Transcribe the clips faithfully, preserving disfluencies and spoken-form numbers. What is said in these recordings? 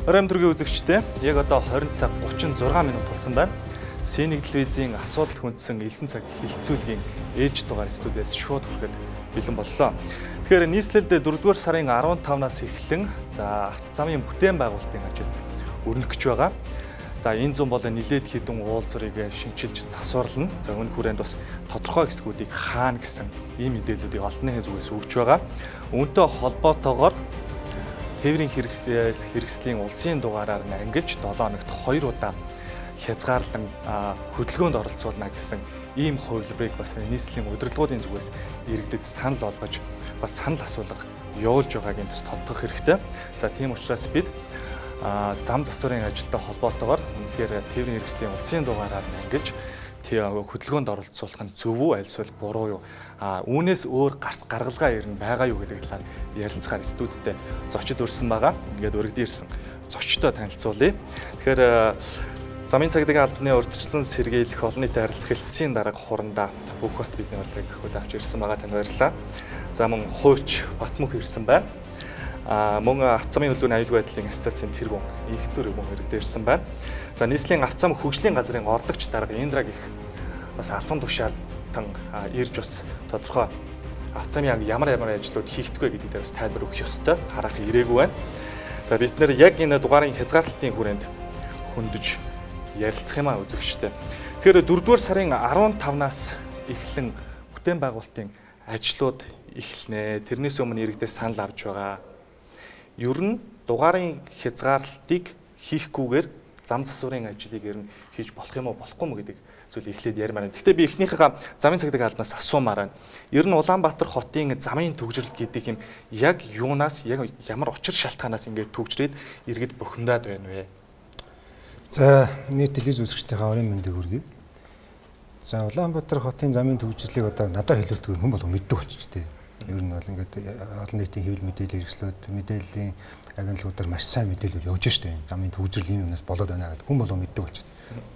Оройн төргийн үзэгчдээ яг одоо хорин цаг гучин зургаан минут болсон байна. Сэнэг телевизийн асуудал хүндсэн элсэн цаг хилцүүлгийн ээлж дугаар студиэс шууд хүрэхэд бэлэн боллоо. Тэгэхээр нийслэлд дөрөвдүгээр сарын арван тавнаас эхлэн за авто замын бүтээн байгуулалтын ажил өрнөх гэж байгаа. За энэ зам бол нэлээд хэдэн уулзрыг шинчилж засварлана. За өнө хүрээнд бас тодорхой хэсгүүдийг хаана гэсэн ийм мэдээллүүдийг олдны зүгээс өгч байгаа. Үүнтэй холбоотойгоор тээврийн хэрэгслийн улсын дугаараар ангилж долоо хоногт хоёр удаа хязгаарлан хөдөлгөөнд оролцуулна гэсэн ийм хувилбарыг бас нийслэлийн удирдлагуудын зүгээс иргэдэд санал болгож бас санал асуулга явуулж байгаагийн төс тодтогох хэрэгтэй. За тийм учраас бид зам засварын ажилтай холбоотойгоор үнэхээр тээврийн хэрэгслийн улсын дугаараар ангилж хөдөлгөөнд оролцуулах нь зөв үү альсвал буруу юу? А үүнээс өөр гарц гаргалгаа ирнэ байгаа юу гэдэг талаар ярилцахаар студидтэй зочид өрсөн байгаа. Ингээд өргөдөн ирсэн зочдтой танилцуулъя. Тэгэхээр замын цагдаагийн албаны урьдчилсан сэргийлэх олон нийтийн харилцах хэлтсийн дарга хурандаа бүх бат бидний урилгыг хүлээн авч ирсэн байгаа танд баярлалаа. За мөн хууч Батмөх ирсэн байна. А мөн авто замын хөдөлгөөний аюулгүй байдлын ассоциацийн тэргүүн инхтөр мөн иргэдээ ирсэн байна. За нийслэлийн авто зам хөгжлийн газрын орлогч дарга Индраг их бас албан тушаалтан ирж бас тодорхой авто замын яг ямар ямар ажлууд хийгдэх вэ гэдэг дээр бас тайлбар өгөх ёстой. Харах ирээгүй байна. За бид нэр яг энэ дугаарын хязгаарлалтын хүрээнд хөндөж ярилцах юм аа үзэгчтэй. Тэгэхээр дөрөвдүгээр сарын арван тавнаас эхлэн бүтээн байгуулалтын ажлууд эхэлнэ. Тэрнээс өмнө иргэдээс санал авч байгаа. Ер нь дугаарын хязгаарлалтыг хийхгүйгээр зам засварын ажлыг ер нь хийж болох юм уу болохгүй юм гэдэг зүйл эхлээд ярмаар байна. Гэхдээ би эхнийхээ замын цагдаагийн албанаас асуумаар байна. Ер нь Улаанбаатар хотын замын төгжрөл гэдэг юм яг юунаас яг ямар учир шалтгаанаас ингэж төгжрээд иргэд бухимдаад байна вэ? За нийт телевиз үзэгчдийнхээ оройн мэндийг хүргэе. За Улаанбаатар хотын замын төгжрлийг одоо надад хэлүүлдэг хүн болго мэддэг болчихжээ. Ер нь бол ингээд олон нийтийн хэвлэл мэдээлэл хэрэгслүүд мэдээллийн агентлагуудаар маш сайн мэдээлэл явж штэ. Замын төгжрөл энэ үнээс болоод байна гэдэг хүн болго мэддэг болчихсон.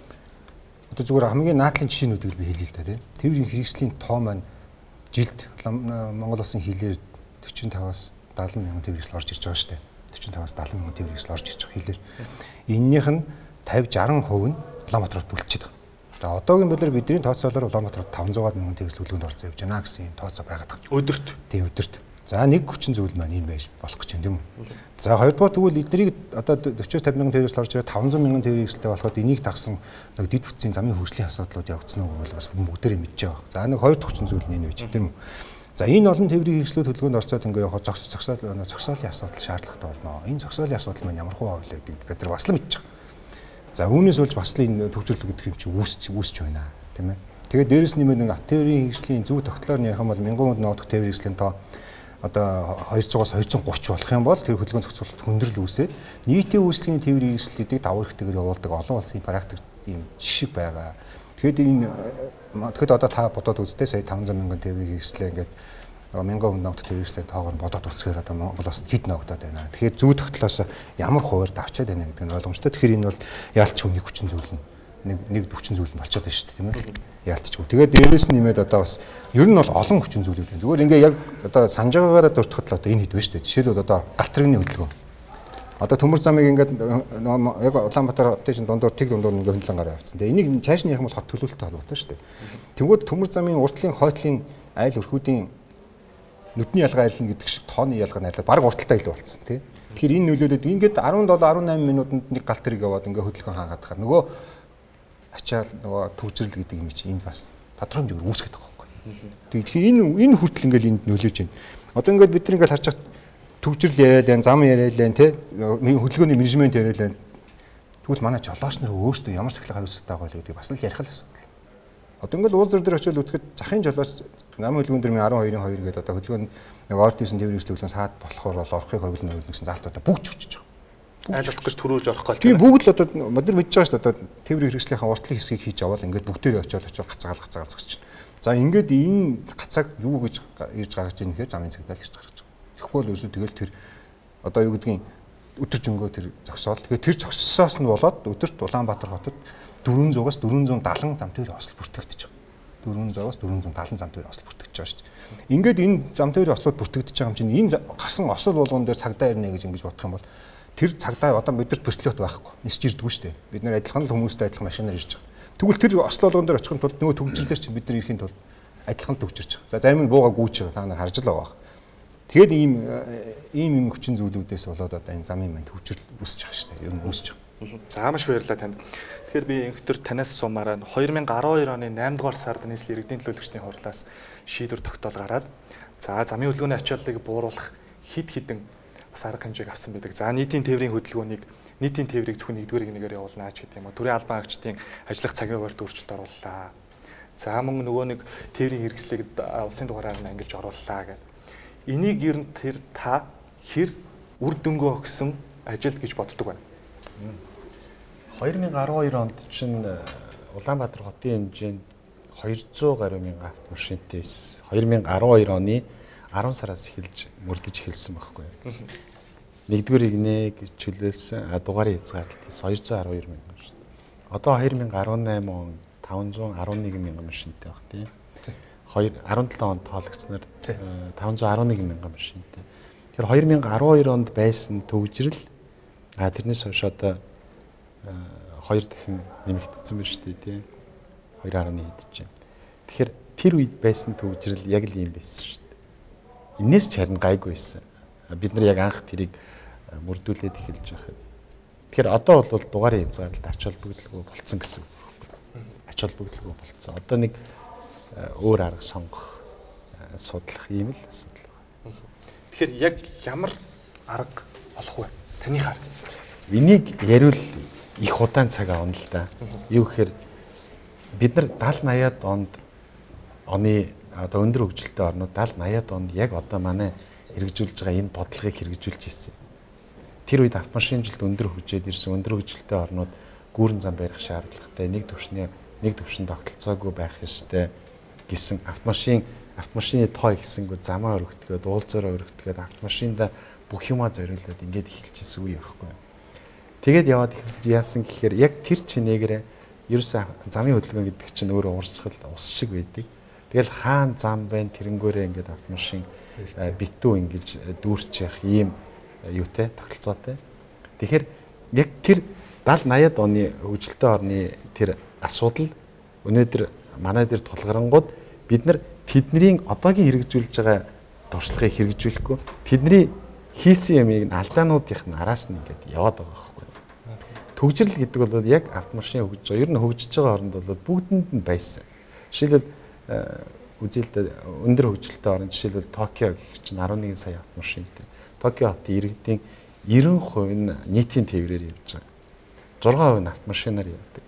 Одоо зүгээр хамгийн наадлын жишээнүүдийг би хэлье л да тийм. Тээврийн хэрэгслийн тоо маань жилд Монгол улсын хилээр төрчим таваас дагалан мянган тээвэр хэрэгсэл орж ирж байгаа штэ. төрчим таваас дагалан мянган тээвэр хэрэгсэл орж ирж байгаа хилээр. Эннийх нь тавь жарган хувь нь Улаанбаатарт үлдчихэд байгаа. За одоогийн бодлоор бидний тооцоолоор Улаанбаатарт таван зуун мянган тээвэрлэл хөдөлгөөнд оролцож явж байна гэсэн юм тооцоо байгаад байгаа. Өдөрт. Тийм өдөрт. За нэг хүчин зүйл маань энэ байж болох гэж байна тийм үү. За хоёрдугаар тэгвэл эднийг одоо forty five мянган тээвэрлэл орж ирээд таван зуун мянган тээвэрлэлтэй болоход энийг тагсан нэг дид бүтцийн замын хөгжлийн асуудлууд явагдсан уу бол бас бүгдээрээ мэдж байгаа. За нэг хоёр дахь хүчин зүйл нь энэ байж тийм үү. За энэ олон тээврийн хэрэгслүүд хөдөлгөөнд орцоод ингээ явах зогсоол зогсоолын асуудал шаардлагатай болно. Энэ зогсоолын асуудал маань ямар хуваа вэ гэдэг бид нар бас л мэдж байгаа. За үүнээс болж бас л энэ төгжрөл гэдэг юм чи үүсч үүсч байна тийм ээ. Тэгээд дээрэс нэмээд нэг авто тээврийн хэрэгслийн зөв тогтлоор нь ярих юм бол мянган хүнд ногдох тээврийн хэрэгслийн тоо одоо two hundred-аас two hundred thirty болох юм бол тэр хөдөлгөөн зохицуулалт хүндрэл үүсээд нийтийн үйлчлэгийн тээврийн хэрэгслүүдийг давуу эрхтэйгээр явуулдаг олон улсын практик ийм жишг байгаа. Тэгэхэд энэ тэгэхэд одоо та бодоод үзтээ сая five hundred мянган тээврийн хэрэгслээ ингээд мянган хүнд ногдох тээврийн хэрэгслээ тоогоор бодоод үзэхээр одоо Монголоос хэд ногдоод байна. Тэгэхээр зүй тогтлоос ямар хуваар давчаад байна гэдэг нь ойлгомжтой. Тэгэхээр энэ бол яалтч хүний хүчин зүйл нь нэг нэг хүчин зүйл нь болчиход байна шүү дээ тийм ээ. Яалтчгүй. Тэгээд дээрээс нэмээд одоо бас ер нь бол олон хүчин зүйлүүд байна. Зүгээр ингээ яг одоо санаж байгаагаараа дуртахад л одоо энэ хэд вэ шүү дээ. Жишээлбэл одоо галт тэрэгний хөдөлгөөн. Одоо төмөр замыг ингээд яг Улаанбаатар хотын чинь дундуур тэг дундуур ингээ хөндлөн гараа явцсан. Тэгээ энийг цааш нь ярих юм бол хот төлөвлөлтөд холбоотой шүү дээ. Тэнгүүд төмөр замын уртлын хойтлын айл өрхүүдийн нүдний ялгаа арилна гэдэг шиг тооны ялгаа найрлаад баг урталтай илүү болцсон тий. Тэгэхээр энэ нөлөөлөд ингээд seventeen eighteen минутанд нэг галт тэрэг яваад ингээ хөдөлгөөн хаагаад хахаар нөгөө ачаал нөгөө төгжрөл гэдэг юм чи энэ бас тодорхой хэмжээгээр үүсгэж байгаа байхгүй. Тэгэхээр энэ энэ хүртэл ингээл энд нөлөөж байна. Одоо ингээд бид нар ингээл харж байгаа төгжрөл яриалаа, зам яриалаа тий, хөдөлгөөний менежмент яриалаа. Тэгвэл манай жолооч нар өөрсдөө ямар сахилгаан үүсгэж байгаа вэ гэдэг бас л ярих л асуудал. Одоо ингээл уулзар дээр очиод үзэхэд захын жолооч намын хөдөлгөөн дээр twelve-ийн two гэдэг одоо хөдөлгөөн нэг ордисэн тээврийн хэрэгслүүд саад болохоор бол орохыг хөвлөн гэсэн залтуудаа бүгд хүчиж байгаа. Айлуулах гэж төрүүлж орох гол. Тийм бүгд л одоо бид нар мэдж байгаа шүү дээ одоо тээврийн хэрэгслийнхаа уртлын хэсгийг хийж аваад ингээд бүгдээрээ очиод очиод гацаагаал гацаагаал зогсож байна. За ингээд энэ гацааг юу гэж ирж гаргаж ийм гэхээр замын цагдаа л ирж гаргаж байгаа. Тэгэхгүй бол өсөө тэгэл тэр одоо юу гэдгийг өдөр жөнгөө тэр зогсоол. Тэгэхээр тэр зогссоос нь болоод өдөрт Улаанбаатар хотод four hundred-аас four seventy зам тээврийн осол бүртгэгдэж байгаа. four hundred-аас four seventy зам тээврийн осол бүртгэж байгаа шүү дээ. Ингээд энэ зам тээврийн ослууд бүртгэгдэж байгаа юм чинь энэ гасан осол болгон дээр цагдаа ирнэ гэж ингэж бодох юм бол Тэр цагдаа одоо мэдэрч вертолет байхгүй. Нисж ирдэггүй шүү дээ. Бид нэр адилхан л хүмүүстэй адилхан машинаар ирж байгаа. Тэгвэл тэр осло болгон дээр очихын тулд нөгөө төгжрлэр чинь бид нар ирэхин тулд адилхан л төгжирч байгаа. За зарим нь бууга гүйж байгаа. Та нар харж л байгаа. Тэгээд ийм ийм юм хүчин зүйлүүдээс болоод одоо энэ замын манд төгжрөл үүсэж байгаа шүү дээ. Ер нь үүсэж байгаа. За маш их баярлалаа танд. Тэгэхээр би инхтер танаас сумаараа две тысячи двадцать two оны eight дугаар сард нийслэл иргэдийн төлөөлөгчдийн хурлаас шийдвэр тогтоол гараад за замын хөдөлгөөний ачааллыг бууруулах хид хідэн бас арга хэмжээг авсан байдаг. За нийтийн тээврийн хөдөлгөөнийг нийтийн тээврийг зөвхөн нэгдүгээр нэгээр явуулнаа ч гэдэг юм уу. Төрийн албан агчдын ажиллах цагийн хуваарьд өөрчлөлт орууллаа. За мөн нөгөө нэг тээврийн хэрэгслийг улсын дугаараар нь ангилж орууллаа гэдэг. Энийг ер нь тэр та хэр үр дүнгөө өгсөн ажил гэж боддог байна. две тысячи twelve онд чинь Улаанбаатар хотын хэмжээнд two hundred гаруй мянган автомашинтай эс две тысячи twelve оны ten сараас эхэлж мөрдөж эхэлсэн байхгүй юу. Нэгдүгээр игнэ гэж чөлөөлсөн дугаарыг хязгаарлалтаас two hundred twelve мянган шүү дээ. Одоо две тысячи eighteen он five hundred eleven мянган машинтай баг тийм. seventeen онд тоологцсноор five hundred eleven мянган машинтай. Тэгэхээр две тысячи twelve онд байсан төгжрөл а тэрнээс хойш одоо хоёр дахин нэмэгдсэн байна шүү дээ тийм. two point one хэд чинь. Тэгэхээр тэр үед байсан төгжрөл яг л ийм байсан шүү дээ. Энээс ч харин гайгүй байсан. Бид нар яг анх тэрийг мөрдүүлээд эхэлж байхад. Тэгэхээр одоо бол дугаарыг хязгаарлалт ач холбогдолгүй болцсон гэсэн үг байхгүй. Ач холбогдолгүй болцсон. Одоо нэг өөр арга сонгох, судлах юм л асуудал байна. Тэгэхээр яг ямар арга олох вэ? Таны хаар. Энийг яриул их удаан цаг авна л да. Юу гэхээр бид нар seventy eighty онд оны одоо өндөр хөгжилтэй орнууд seventy eighty онд яг одоо манай хэрэгжүүлж байгаа энэ бодлогыг хэрэгжүүлж ирсэн. Тэр үед автомашинжилт өндөр хөгжөөд ирсэн өндөр хөгжилтэй орнууд гүүрэн зам барих шаардлагатай нэг төвшний нэг төвшин тогтолцоогүй байх ёстой гэсэн автомашин автомашины тоо ихсэнгүү замаа өргөтгөөд уулзаараа өргөтгөөд автомашинда бүх юмаа зориулаад ингээд эхэлчихсэн үе байхгүй. Тэгээд яваад яасан гэхээр яг тэр чинээгээрээ ерөөсөө замын хөдөлгөөн гэдэг чинь өөрөө урсгал ус шиг байдаг. Тэгэл хаан зам байна тэрэнгүүрээ ингээд автомашин битүү ингэж дүүрч явах ийм юутай тогтолцоотой. Тэгэхээр яг тэр seventy eighty оны хөгжилтэй орны тэр асуудал өнөөдөр манай дээр тулгарангууд бид нар тэдний одоогийн хэрэгжүүлж байгаа туршлагыг хэрэгжүүлэхгүй тэдний хийсэн ямыг алдаануудынх нь араас нь ингээд яваад байгаа байхгүй. Төгжрөл гэдэг бол яг автомашин хөгжиж байгаа. Ер нь хөгжиж байгаа оронд бол бүгдэнд нь байсан. Жишээлбэл үзэлтэй өндөр хөгжилтэй орн жишээлбэл Токио гэх чинь eleven сая автомашинтай. Токио хотын иргэдийн ninety percent нь нийтийн тээврээр явж байгаа. six percent нь автомашинаар явдаг.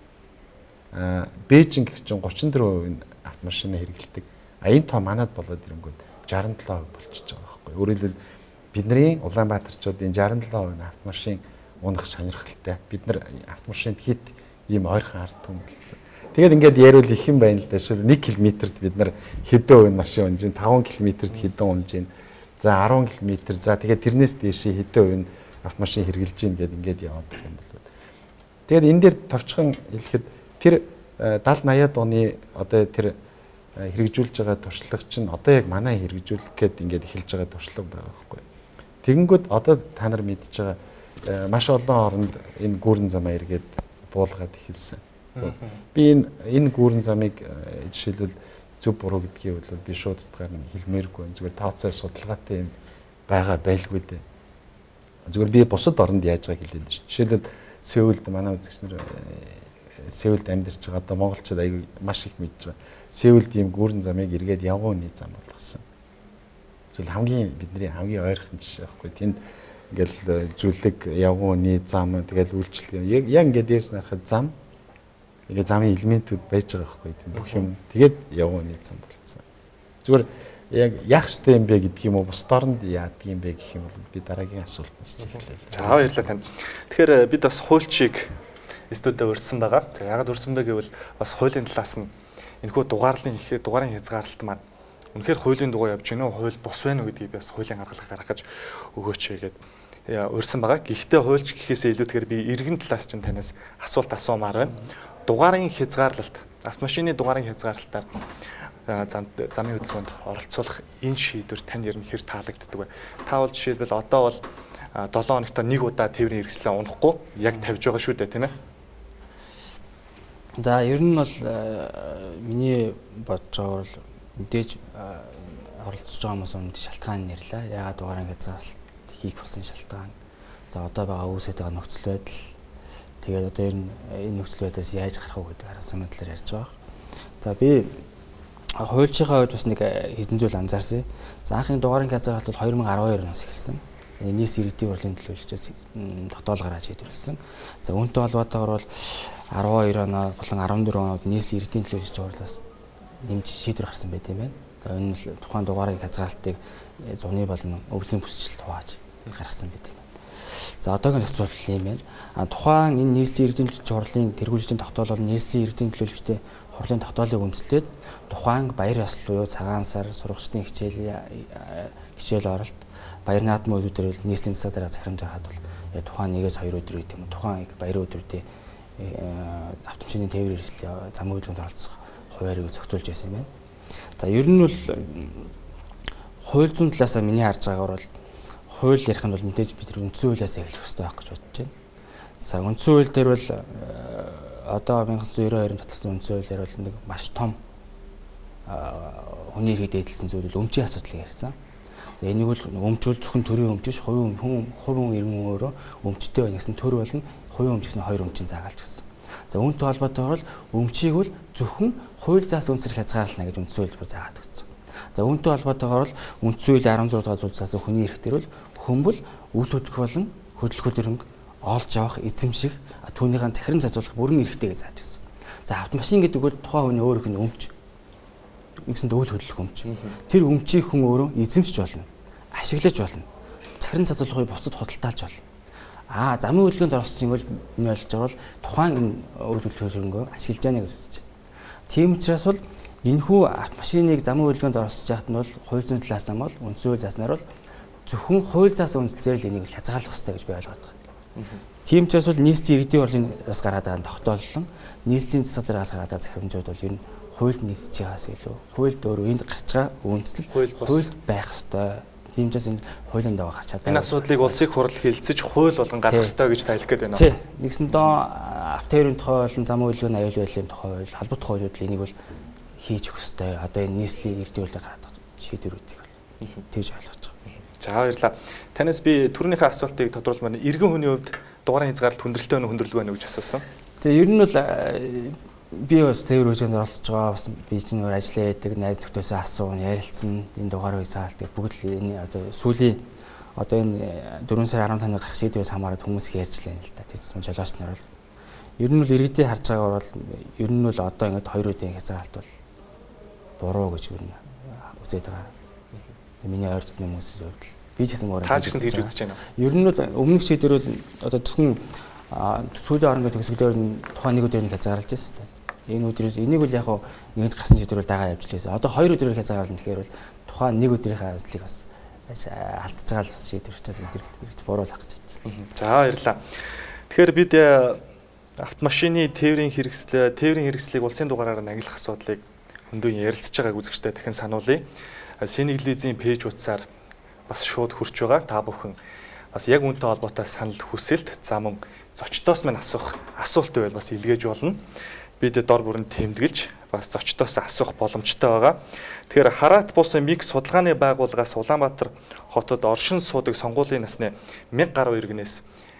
Аа Бээжин гэх чинь thirty-four percent автомашинаа хэрэглэдэг. А энэ тоо манад болоод ирэнгүүт sixty-seven percent болчихж байгаа байхгүй. Өөрөөр хэлбэл бидний Улаанбаатарчуудын sixty-seven percent автомашин унах сонирхолтой. Бид нар автомашинд хит ийм ойрхон ард түмэн болсон. Тэгээд ингээд яриул их юм байна л да. Шил one километрт бид нар хэдэн хувийн машин унж ин five километрт хэдэн унж ин. За ten километр. За тэгээд тэрнээс дээш хэдэн хувийн автомашин хэрэгжилж ин гэдээ ингээд яваад байгаа юм бол. Тэгээд энэ дээр товчхон хэлэхэд тэр seventy eighty оны одоо тэр хэрэгжүүлж байгаа туршлага чинь одоо яг манай хэрэгжүүлэх гээд ингээд эхэлж байгаа туршлага байгаа байхгүй. Тэгэнгүүт одоо та нар мэдж байгаа маш олон оронд энэ гүүрэн замаа эргээд буулгаад эхэлсэн. Би энэ энэ гүүрэн замыг жишээлбэл зөв буруу гэдгийг бол би шууд утгаар нь хэлмээргүй. Зүгээр тооцоо судалгаатай юм байгаа байлгүй дээ. Зүгээр би бусад оронд яаж байгааг хэлээд шүү. Жишээлбэл Сеулд манай үзэгчнэр Сеулд амьдарч байгаа одоо монголчууд аягүй маш их мэдж байгаа. Сеулд ийм гүүрэн замыг эргээд явгооны зам болгосон. Жишээл хамгийн бидний хамгийн ойрхон жишээ байхгүй. Тэнд ингээл зүлэг явгооны зам тэгэл үйлчлэг яг яг ингээд дээрс нарахад зам ингээд замын элементүүд байж байгаа байхгүй тийм бүх юм тэгээд явгооны зам болцсон. Зүгээр яг яах ёстой юм бэ гэдгийг юм уу бус дорнд яадаг юм бэ гэх юм бол би дараагийн асуултнаас эхлэв. За баярлалаа танд. Тэгэхээр бид бас хуульчийг студид урьдсан байгаа. За ягаад урьдсан бэ гэвэл бас хуулийн талаас нь энэхүү дугаарлын их дугаарын хязгаарлалт маань үнэхээр хуулийн дугаар явж гинөө хууль бус байна уу гэдгийг бас хуулийн гаргалгаа гаргах гэж өгөөч гэдэг урьдсан байгаа. Гэхдээ хуульч гэхээсээ илүүтэйгээр би иргэн талаас чинь танаас асуулт асуумаар байна. Дугаарын хязгаарлалт, автомашины дугаарын хязгаарлалтаар замын хөдөлгөөнд оролцуулах энэ шийдвэр тань ер нь хэр таалагддаг вэ? Та бол жишээлбэл одоо бол долоон хоногт нэг удаа тээврийн хэрэгслээ унахгүй яг тавьж байгаа шүү дээ тийм ээ. За ер нь бол миний бодож байгаа бол мэдээж оролцож байгаа хүмүүс өмнөд шалтгаан нэрлээ. Яагаад дугаараа хязгаарлалт хийх болсон шалтгаан. За одоо байгаа үүсэж байгаа нөхцөл байдал. Тэгээд одоо ер нь энэ нөхцөл байдлаас яаж гарах вэ гэдэг арга замын талаар ярьж байгаа. За би хуульчийнхаа хувьд бас нэг хэдэн зүйл анзаарсан. За анхны дугаараа хязгаарлалт бол two thousand twelve оноос эхэлсэн. Нийс иргэдийн хурлын төлөөлөгчөөс тогтоол гаргаж шийдвэрлсэн. За үүнтэй холбоотойгоор бол twelve оноо болон fourteen оноод нийс иргэдийн төлөөлөгч хурлаас нэмж шийдвэр гаргасан байт юм байна. За энэ нь тухайн дугаарыг хязгаарлалтыг зуны болон өвлийн бүсчил хувааж гаргасан байт юм байна. За одоогийн зохицуулал юм байна. А тухайн энэ нийслэлийн иргэдийн төлөөлөгч хурлын тэргүүлжийн тогтоол бол нийслэлийн иргэдийн төлөөлөгчтэй хурлын тогтоолыг үндэслээд тухайн баяр ёслол буюу цагаан сар, сургачдын хичээлийн хичээл оролт баяр наадмын өдрүүдээр бол нийслэлийн засаг дарга захирамж харахад бол тухайн нэгээс хоёр өдөр үед юм уу тухайн баярын өдрүүдийн автомобилийн тээврийн хэрэгслийн зам үйлдвэрлэлд оролцох хуваарийг зохицуулж байсан юм байна. За ер нь бол хууль зүйн талаас миний харж байгаагаар бол хууль ярих нь бол мэдээж бид үндсэн хуулиас эхлэх хэрэгтэй байх гэж бодож байна. За үндсэн хууль дээр бол одоо nineteen ninety-two татсан үндсэн хуулиар бол нэг маш том хүний иргэд эдэлсэн зүйл бол өмчийн асуудлыг ярьсан. За энийг бол өмчүүл зөвхөн төрийн өмч биш, хувийн хүн хувийн иргэн өөрөө өмчтэй байна гэсэн төр болно. Хувийн өмч гэсэн хоёр өмчийн заагаалж гисэн. За үүнтэй холбоотойгоор өмчийг бол зөвхөн хууль заасан үнсээр хязгаарлана гэж үндсэн хуулиар заагаад өгсөн. За үүнтэй холбоотойгоор бол үндсэн хуулийн sixteen дугаар зүйлс заасан хүний эрх төр бол хүмбэл үйл хөдлөх болон хөдөлгөөн төрөнг олж авах эзэмших түүнийхэн захиран зазуулах бүрэн эрхтэй гэж зааж өгсөн. За автомашин гэдэг бол тухайн хүний өөрийнх нь өмч нэгсэн үйл хөдлөх өмч. Тэр өмчийг хүн өөрөө эзэмшиж болно. Ашиглаж болно. Захиран зазуулахыг бусад худалдаалж болно. Аа замын хөдөлгөөнд оролцож юм бол энэ болж байгаа бол тухайн энэ үйл хөдлөх хөрөнгөө ашиглаж яана гэж үзэж байна. Тийм учраас бол энэхүү автомашиныг замын хөдөлгөөнд оролцож яхад нь бол хууль зүйн талаас нь бол үндсэн хууль зааснаар бол зөвхөн хууль заасан үндслээр л энийг хязгаарлах хэрэгтэй гэж би ойлгоод байгаа. Тийм учраас бол нийслэлийн иргэдийн хурлаас гараад байгаа тогтооллон нийслэлийн засаг даргаас гараад байгаа захирамжууд бол ер нь хуульд нийцэж байгаас илүү хуульд өөрөө энд гарч байгаа үндэслэл хууль байх ёстой. Тийм учраас энэ хуулийн дагуу гарч чадаа. Энэ асуудлыг улсын их хурл хэлцэж хууль болгон гаргах ёстой гэж тайлх гээд байна. Тийм. Нэгсэндээ автоэрийн тухай болон замын хөдөлгөөний аюул байдлын тухай холбогдох хуулиуд энийг бол хийж өгөх ёстой. Одоо энэ нийслэлийн иргэдийн хурлыг гараад байгаа шийдвэрүүдийг бол тэгж ойлгож байгаа. За баярлалаа. Танаас би түрүүнийхээ асуултыг тодруулмаар иргэн хүний хувьд дугаарын хязгаарлалт хүндрэлтэй байна уу хүндрэлгүй байна уу гэж асуусан. Тэгээ ер нь бол би бас цэвэр үеинд оролцож байгаа бас би чинь өөр ажиллаа яадаг найз нөхдөсөө асуун ярилцсан энэ дугаар хязгаарлалтыг бүгд л энэ одоо сүүлийн одоо энэ four сарын fifteen-ны гарах шийдвэрээс хамаарат хүмүүс их ярьж лээ л да. Тэгсэн жолооч нар бол ер нь бол иргэдийн харж байгаагаар бол ер нь бол одоо ингээд хоёр үеийн хязгаарлалт бол буруу гэж ер нь үзээд байгаа. Миний ойр дотны хүмүүсээс хувьд би ч гэсэн өөр таа ч гэсэн тэгж үзэж байна. Ер нь бол өмнөх шийдвэр бол одоо зөвхөн сүүлийн оронгийн төгсгөлөөр нь тухайн нэг өдрийг хязгаарлаж байсан. Энэ өдрөөс энийг бол яг нэгд гарсан шийдвэрээр дагаа явж лээсэн. Одоо хоёр өдрөөр хязгаарлана тэгэхээр бол тухайн нэг өдрийнхээ ажлыг бас алдчихж байгаа л шийдвэрчээс өдөр буруулах гэж байна. За баярлалаа. Тэгэхээр бид автомашины тээврийн хэрэгслээ, тээврийн хэрэгслийг улсын дугаараар ангилах асуудлыг хөндөө ярилцж байгааг үзэгчтэй дахин сануулъя. Синий телевизийн пэйж утсаар бас шууд хүрч байгаа. Та бүхэн бас яг үүнтэй холбоотой санал хүсэлт за мөн зочдоос мань асуух асуулт байвал бас илгээж болно. Бид дор бүрэн тэмдэглэж бас зочдоос асуух боломжтой байгаа. Тэгэхээр Хараат бусын миг судалгааны байгууллагаас Улаанбаатар хотод оршин суудаг сонгуулийн насны one thousand гаруй иргэнээс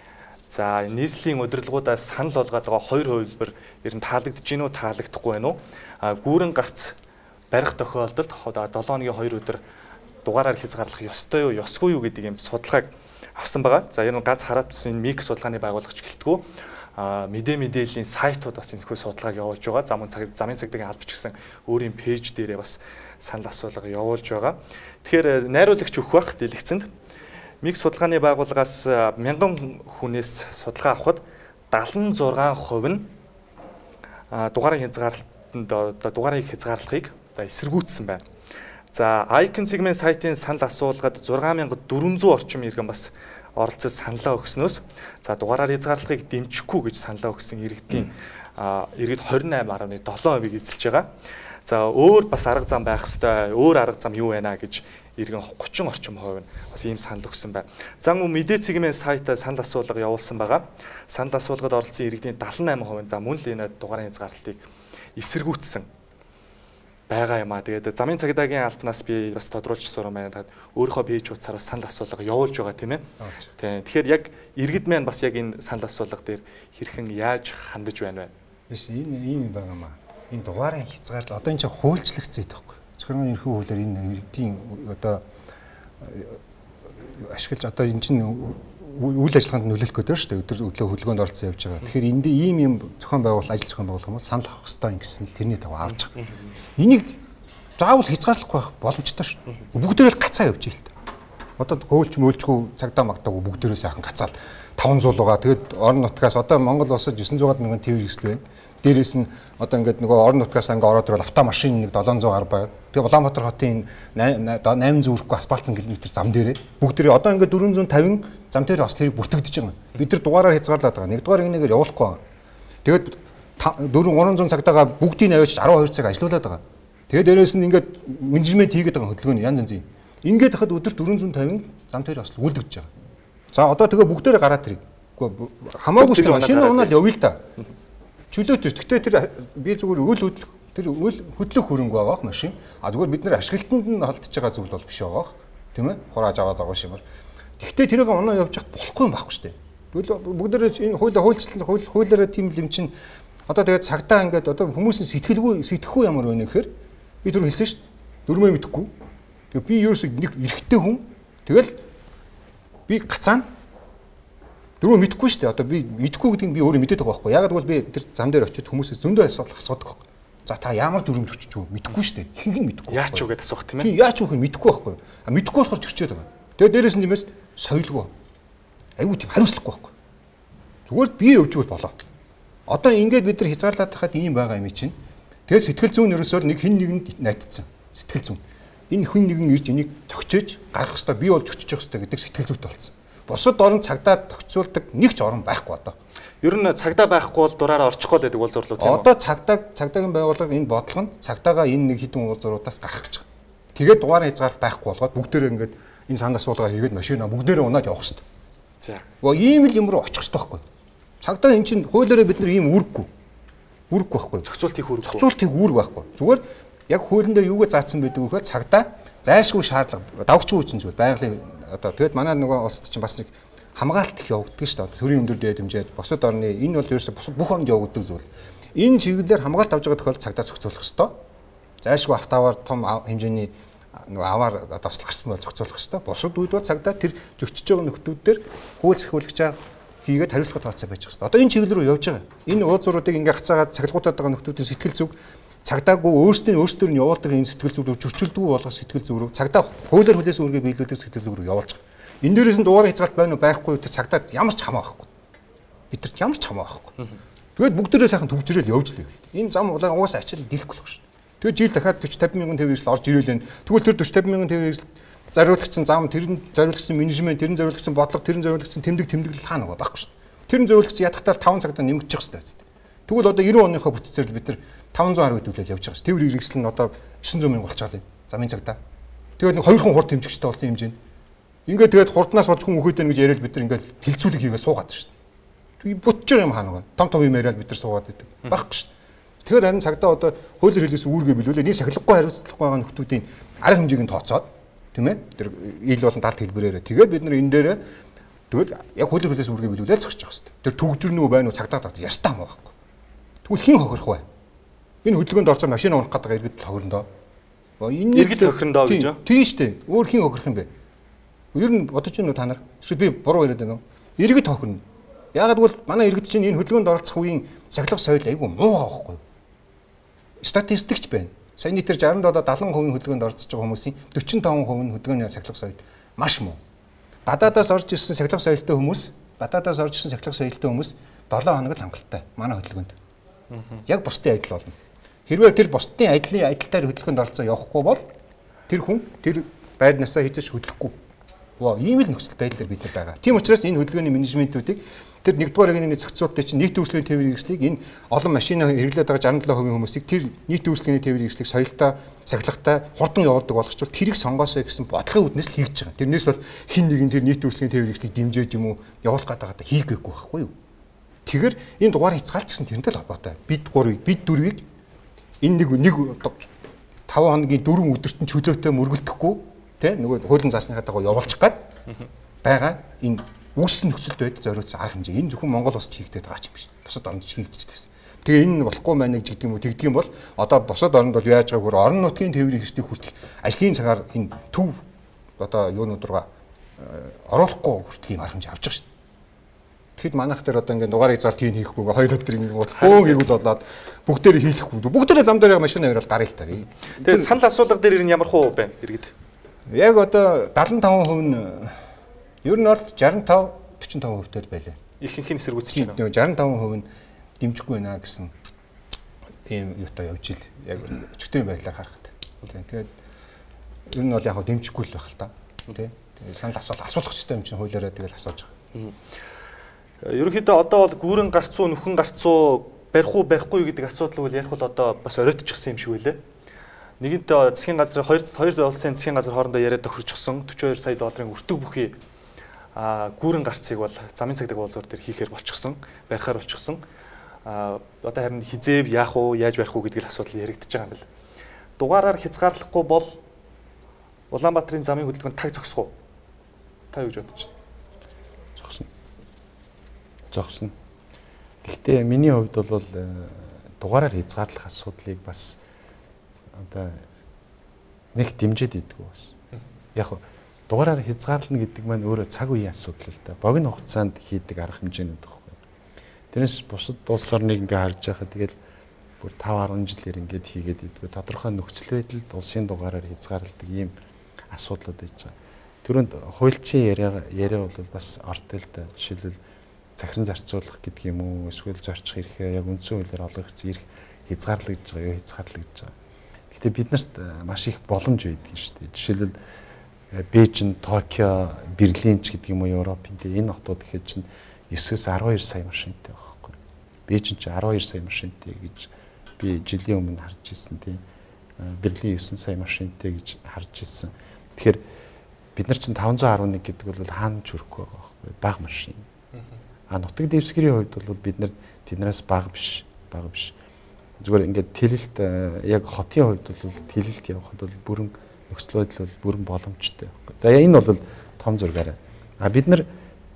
за нийслэлийн удирдлагуудаас санал олгоод байгаа хоёр хувилбар ер нь таалагдж гинүү таалагдахгүй байна уу? А гүүрэн гарц барих тохиолдолд seven хоногийн two өдөр дугаараар хязгаарлах ёстой юу, ёсгүй юу гэдэг юм судалгааг авсан байгаа. За энэ ганц Хараат бусын миг судалгааны байгууллагч гэлтгүү а мэдээ мэдээллийн сайтууд бас энэхүү судалгааг явуулж байгаа. Замын цаг замын цагдаагийн албач гэсэн өөрийн пэйж дээрээ бас санал асуулга явуулж байгаа. Тэгэхээр найруулагч өгөх бах дэлгэцэнд миг судалгааны байгууллагаас мянган хүнээс судалгаа авахад seventy-six percent нь дугаарын хязгаарлалтанд одоо дугаарыг хязгаарлахыг эсэргүүцсэн байна. За Icon сегмент сайтын санал асуулгад six thousand four hundred орчим иргэн бас оролцож саналаа өгснөөс за дугаараар хязгаарлахыг дэмжихгүй гэж саналаа өгсөн иргэдийн иргэд twenty-eight point seven percent эзэлж байгаа. За өөр бас арга зам байх хэвээр өөр арга зам юу байна гэж иргэн гучин орчим хувь нь бас ийм санал өгсөн байна. За мөн мэдээ цэгийн сайтаа санал асуулга явуулсан байгаа. Санал асуулгад оролцсон иргэдийн дагалан найман хувийн за мөн л энэ дугаарын хязгаарлалтыг эсэргүүцсэн байгаа юм аа. Тэгээд замын цагдаагийн албанаас би бас тодруулж сурсан байна. Өөрийнхөө пэйж утсаар санал асуулга явуулж байгаа тийм ээ. Тийм. Тэгэхээр яг иргэд маань бас яг энэ санал асуулга дээр хэрхэн яаж хандаж байна вэ? Биш энэ ийм юм байгаа маа. Энэ дугаарын хязгаарлал одоо энэ чинь хуульчлагдсан байхгүй. Захиргааны ерхий хуулиар энэ иргэдийн одоо ашиглаж одоо энэ чинь үйл ажиллагаанд нөлөөлөх гэдэг шүү дээ. Өдөр өглөө хөдөлгөөнд оролцсон явж байгаа. Тэгэхээр энд ийм юм зохион байгуул ажил зохион байгуулах юм бол санал авах хэрэгтэй гэсэн л тэрний тав авч байгаа. Энийг заавал хязгаарлахгүй байх боломжтой шүү дээ. Бүгдээрээ гацаа явж ийл та. Одоо хөөлч мөөлчгүй цагдаа магтаагүй бүгдээрээ сайхан гацаал таван зуул байгаа. Тэгэд орон нутгаас одоо Монгол улсад девять сто мянган тээвэр хэсэл байна. Дээрээс нь одоо ингээд нөгөө орон нутгаас ингээ ороод ирвэл автомашин нэг seven hundred гаруй байгаа. Тэгээ Улаанбаатар хотын eight hundred хүрэхгүй асфальтын километр зам дээрээ бүгдээрээ одоо ингээ four hundred fifty зам дээр бас тэрийг бүртгэж байгаа. Бид нар дугаараар хязгаарлаад байгаа. Нэгдүгээр нэгнээр явуулахгүй байгаа. Тэгээд four hundred цагдаагаа бүгдийг нь аваач twelve цаг ажиллаулаад байгаа. Тэгээд дээрээс нь ингээд менежмент хийгээд байгаа хөдөлгөөний янз янзын. Ингээд хахад өдөрт four hundred fifty зам дээр бас үлдэж байгаа. За одоо тэгээ бүгдээрээ гараад тэрийг. Гэхдээ хамаагүй шүү дээ. Машин унаад явъя л та. Чөлөөт тэр. Гэхдээ тэр би зүгээр үйл хөдлөх тэр үйл хөдлөх хөрөнгө байгаах машин. А зүгээр бид нэр ашиглалтанд нь холдож байгаа зүйл бол биш байгаах. Тийм ээ? Хурааж аваад байгаа шимэр. Гэхдээ тэрийг оноо явж хат болохгүй юм байхгүй шүү дээ. Тэгвэл бүгдээрээ энэ хууль хуульчлал хууль хуулиараа тийм юм чинь одоо тэгээд цагтаа ингээд одоо хүмүүсийн сэтгэлгүй сэтгэхгүй ямар байна гэхээр би түр хэлсэн шүү дээ. Дөрмөө мэдэхгүй. Тэгээ би ерөөсөө нэг эрэгтэй хүн. Тэгэл би гацаана дөрөв мэдэхгүй шүү дээ. Одоо би мэдэхгүй гэдгийг би өөрөө мэдээд байгаа байхгүй. Яг гэвэл би тэр зам дээр очиод хүмүүсээс зөндөө асуудал асуудаг байхгүй. За та ямар дүрмж өчөж үү? Мэдэхгүй шүү дээ. Ихэнх нь мэдэхгүй. Яач юу гэдээ асуух тийм ээ. Тийм яач юу гэхээ мэдэхгүй байхгүй. А мэдэхгүй болохоор чөрчөөд байгаа. Тэгээ дээрээс нь тиймээс соёлгүй. Айгуу тийм хариуцлахгүй байхгүй. Зүгээр би өвжгөл болоо. Одоо ингээд бид нар хязгаарлаад тахад ийм байгаа юм чинь. Тэгээд сэтгэл зүйн ерөөсөөр нэг хин нэгэнд найдсан. Сэтгэл зүйн. Энэ хүн нэгэн ирж энийг зөгчөөж гаргах хэрэгтэй. Би болж өчөж явах хэрэгтэй гэдэг сэтгэл зүйтэй болсон. Бусад орон цагдаа тогтцуулдаг нэг ч орон байхгүй одоо. Ер нь цагдаа байхгүй бол дураараа орчихгүй л гэдэг бол зурлуу тийм үү? Одоо цагдаа цагдаагийн байгууллага энэ бодлого нь цагдаагаа энэ нэг хідэн уулзруудаас гаргах гэж байгаа. Тэгээд дугаарын хязгаарлалт байхгүй болгоод бүгдээрээ ингээд энэ санд асуулгаа хийгээд машина бүгдээрээ унаад явах хэрэгтэй. За. Оо ийм л юм руу очих хэрэгтэй байхгүй. Цагдаа эн чинь хуулиараа бид нар ийм үргэхгүй. Үргэхгүй байхгүй. Зохицуулт хийх үргэхгүй. Зохицуулт хийх үүрэг байхгүй. Зүгээр яг хуулиндаа юугээ заасан байдаг вөхөө цагдаа зайлшгүй шаардлага давгчгүй үчин зүйл байгалийн одоо тэгээд манай нөгөө улсад чинь бас нэг хамгаалт их явагддаг шүү дээ. Төрийн өндөр дээд хэмжээд бусад орны энэ бол ерөөсө бүх оронд явагддаг зүйл. Энэ чиглэлээр хамгаалт авч байгаа тохиолдолд цагдаа зохицуулах ёстой. Зайлшгүй автоваар том хэмжээний нөгөө аваар тослох гэсэн бол зохицуулах ёстой. Бусад үед бол цагдаа тэр зөрчиж байгаа нөхдүүдээр хууль захиулагчаа хийгээд хариуцлага тооцоо байж байгаа ёстой. Одоо энэ чиглэл рүү явж байгаа. Энэ уулзууруудыг ингээ хацаагаад цахилгуутаад байгаа нөхдүүдийн сэтгэл зүг цагдаагүй өөрсдийн өөрсдөр нь явуулдаг энэ сэтгэл зүг рүү зөрчилдөггүй болгох сэтгэл зүг рүү цагдаа хуулиар хүлээсэн үргээ биелүүлдэг сэтгэл зүг рүү явуулж байгаа. Энэ дээрээс нь дугаараа хязгаарлалт байна уу байхгүй тэр цагдаад ямар ч хамаа байхгүй. Бидэрт ямар ч хамаа байхгүй. Тэгээд бүгдээрээ сайхан төвчрөөл явж л байв. Энэ зам угаасаа ачаал дийлэхгүй болох шин. Тэгээд жил дахиад forty fifty мянган тээврээс орж ирэл байна. Тэгвэл тэр forty fifty мянган тээврээс зориулагдсан зам, тэр нь зориулагдсан менежмент, тэр нь зориулагдсан бодлого, тэр нь зориулагдсан тэмдэг тэмдэглэл хаана байгаа байхгүй шин. Тэр нь зориулагдсан ядахтаа five цагтаа нэмэгдэж явах хэрэгтэй. Тэгвэл одоо ninety оныхоо бүтцээр л бид нар five hundred гаруй хөдөлгөөл явж байгаа ш. Тээврийн хэрэгсэл нь одоо nine hundred мянга болчихлоо юм. Замын цагдаа. Тэгээд нэг two хүн хурд хэмжигчтэй болсон юм жин. Ингээд тэгээд хурднаас болж хүн өгөөд байна гэж яриад бид нар ингээд хилцүүлэг хийгээд суугаад ш. Тэгээд бутж байгаа юм хаана вэ? Том том юм яриад бид нар суугаад байдаг. Багхгүй ш. Тэгэхээр харин цагдаа одоо хуулиар хэлээс үүргээ билүүлээ. Нэг сахилахгүй хариуцлагагүй байгаа нөхдүүдийн арга хэмжээг нь тооцоод тийм ээ. Тэр ил болон талт хэлбэрээрээ. Тэгээд бид нар энэ дээрээ тэгээд яг хуулиар хэлээс үүргээ билүүлээд зогсож байгаа ш. Тэр төгжрнөө байна уу цагдаа тоо ястаа маа байхгүй. Тэгвэл хин хохирох вэ? Энэ хөдөлгөөнд орж байгаа машин унах гэдэг иргэд л хохирно доо. Энэ иргэд хохирно доо гэж аа. Тийм шүү дээ. Өөр хин хохирох юм бэ? Ер нь бодож байна уу та нар? Эсвэл би буруу яриад байна уу? Иргэд хохирно. Яагаад гэвэл манай иргэд чинь энэ хөдөлгөөнд оролцох үеийн сахилга соёл айгүй муу байхгүй. Статистикч байна. Саяны тэр sixty-seven seventy хөдөлгөөнд оролцож байгаа хүмүүсийн forty-five percent нь хөдөлгөөний сахилга соёл маш муу. Гадаадаас орж ирсэн сахилга соёлтой хүмүүс, гадаадаас орж ирсэн сахилга соёлтой хүмүүс seven хоног л хангалттай манай хөдөлгөөнд. Яг бусдын адил болно. Хэрвээ тэр бусдын адилын адилтаар хөдөлгөөнд оролцоо явахгүй бол тэр хүн тэр байрнаасаа хийж хөдлөхгүй. Ваа ийм л нөхцөл байдлаар бид нар байгаа. Тийм учраас энэ хөдөлгөөний менежментүүдийг тэр нэгдүгээр ангины зохицуулалтын чинь нийт үйлчлэгийн тээврийн хэрэгслийг энэ олон машины хэрэглээд байгаа шестнадцать процент хүмүүсийг тэр нийт үйлчлэгийн тээврийн хэрэгслийг соёлтой, сахилгатай хурдан явуулдаг болгочвол тэрийг сонгоосоо гэсэн бодлогын үүднээс л хийж байгаа. Тэрнээс бол хин нэгэн тэр нийт үйлчлэгийн тээврийн хэрэгслийг дэмжиж юм уу явуулах гэдэг хийгээгүй байхгүй юу? Тэгэхээр энэ дугаар хязгаарлалт гэсэн тэрнтэй л холбоотой. Бид гурвыг, бид дөрвийг энэ нэг нэг таван хоногийн дөрвөн өдөртөн чөлөөтэй мөргөлдөхгүй тий нөгөө хуулийн заасныхаа дагуу явуулчих гад байгаа энэ үүссэн нөхцөлд байдаг зориулсан арга хэмжээ. Энэ зөвхөн Монгол улсад хийгдээд байгаа юм биш. Бусад орнд ч хийгдэж байсан. Тэгээ энэ болохгүй маань гэж гэдэг юм уу тэгдэг юм бол одоо бусад орнд бол яаж байгаагүй орон нутгийн тээврийн хэрэгслийг хүртэл ажлын цагаар энэ төв одоо юунууд руугаа оруулахгүй хүртэл юм арга хэмжээ авч байгаа шүү дээ. Тэгэхэд манайх дээр одоо ингээд дугаарыг зар тийм хийхгүй хоёр өдөр ингээд болохгүй гэрүүл болоод бүгдээрээ хийхгүй. Бүгдээрээ зам дээр машин аваад гарыг л тарий. Тэгээ санал асуулга дээр ер нь ямар хуу байна иргэд? Яг одоо дадлан таван хувь нь ер нь бол шестьдесят пять forty-five хувьтай байлаа. Ихэнх нь эсэргүүцэж байна. шестьдесят пять хувь нь дэмжихгүй байна гэсэн ийм юутай явж ил яг өчтөрийн байдлаар харахад. Тэгээд ер нь бол яг дэмжихгүй л байх л та. Тэ. Тэгээд санал асуулт асуулах хэрэгтэй юм чинь хуулиараа тэгэл асууж байгаа. Ерөнхийдөө одоо бол гүүрэн гарцуу, нүхэн гарцуу барих уу барихгүй гэдэг асуудал бол ярих бол одоо бас оройтчихсан юм шиг байлаа. Нэгэнтээ засгийн газар хоёр хоёр улсын засгийн газар хоорондоо яриад тохирчихсон forty-two сая долларын өртөг бүхий а гүүрэн гарцыг бол замын цагдаа уулзуур дээр хийхээр болчихсон, барихаар болчихсон. А одоо харин хизээв яах уу, яаж барих уу гэдэг л асуудал яригдчихэж байгаа юм байна. Дугаараар хязгаарлахгүй бол Улаанбаатарын замын хөдөлгөөнд таг зогсох уу? Та юу гэж бодож байна? Зогсно. Зогсно. Гэхдээ миний хувьд бол дугаараар хязгаарлах асуудлыг бас одоо нэг дэмжиж идэггүй бас. Яг дугаараар хязгаарлана гэдэг маань өөрөө цаг үеийн асуудал л да. Богино хугацаанд хийдэг арга хэмжээнүүд байхгүй. Тэрнээс бусад улс орныг ингээ харж байхад тэгэл бүр five ten жилээр ингээд хийгээд идэггүй. Тодорхой нөхцөл байдалд улсын дугаараар хязгаарладаг ийм асуудлууд байж байгаа. Түрүүнд хуульчийн яриа яриа бол бас ортой л да. Жишээлбэл захиран зарцуулах гэдэг юм уу, эсвэл зорчих эрхээ яг үндсэн хуулиар олгогдсон эрх хязгаарлагдж байгаа юу, хязгаарлагдж байгаа. Гэхдээ бид нарт маш их боломж байдаг шүү дээ. Жишээлбэл Бээжин, Токио, Берлин ч гэдэг юм уу Европын дээр энэ хотууд гэхэд чинь nine-ээс twelve сая машинтай байхгүй. Бээжин ч twelve сая машинтай гэж би жилийн өмнө харж ирсэн тийм. Берлин nine сая машинтай гэж харж ирсэн. Тэгэхээр бид нар чинь five eleven гэдэг бол хаана ч хүрэхгүй байгаа байхгүй. Бага машин. А нутаг дэвсгэрийн хувьд бол бид нар тэднээс бага биш, бага биш. Зүгээр ингээд тэлэлт яг хотын хувьд бол тэлэлт явахад бол бүрэн нөхцөл байдал бол бүрэн боломжтой байхгүй. За энэ бол том зургаараа. А бид нар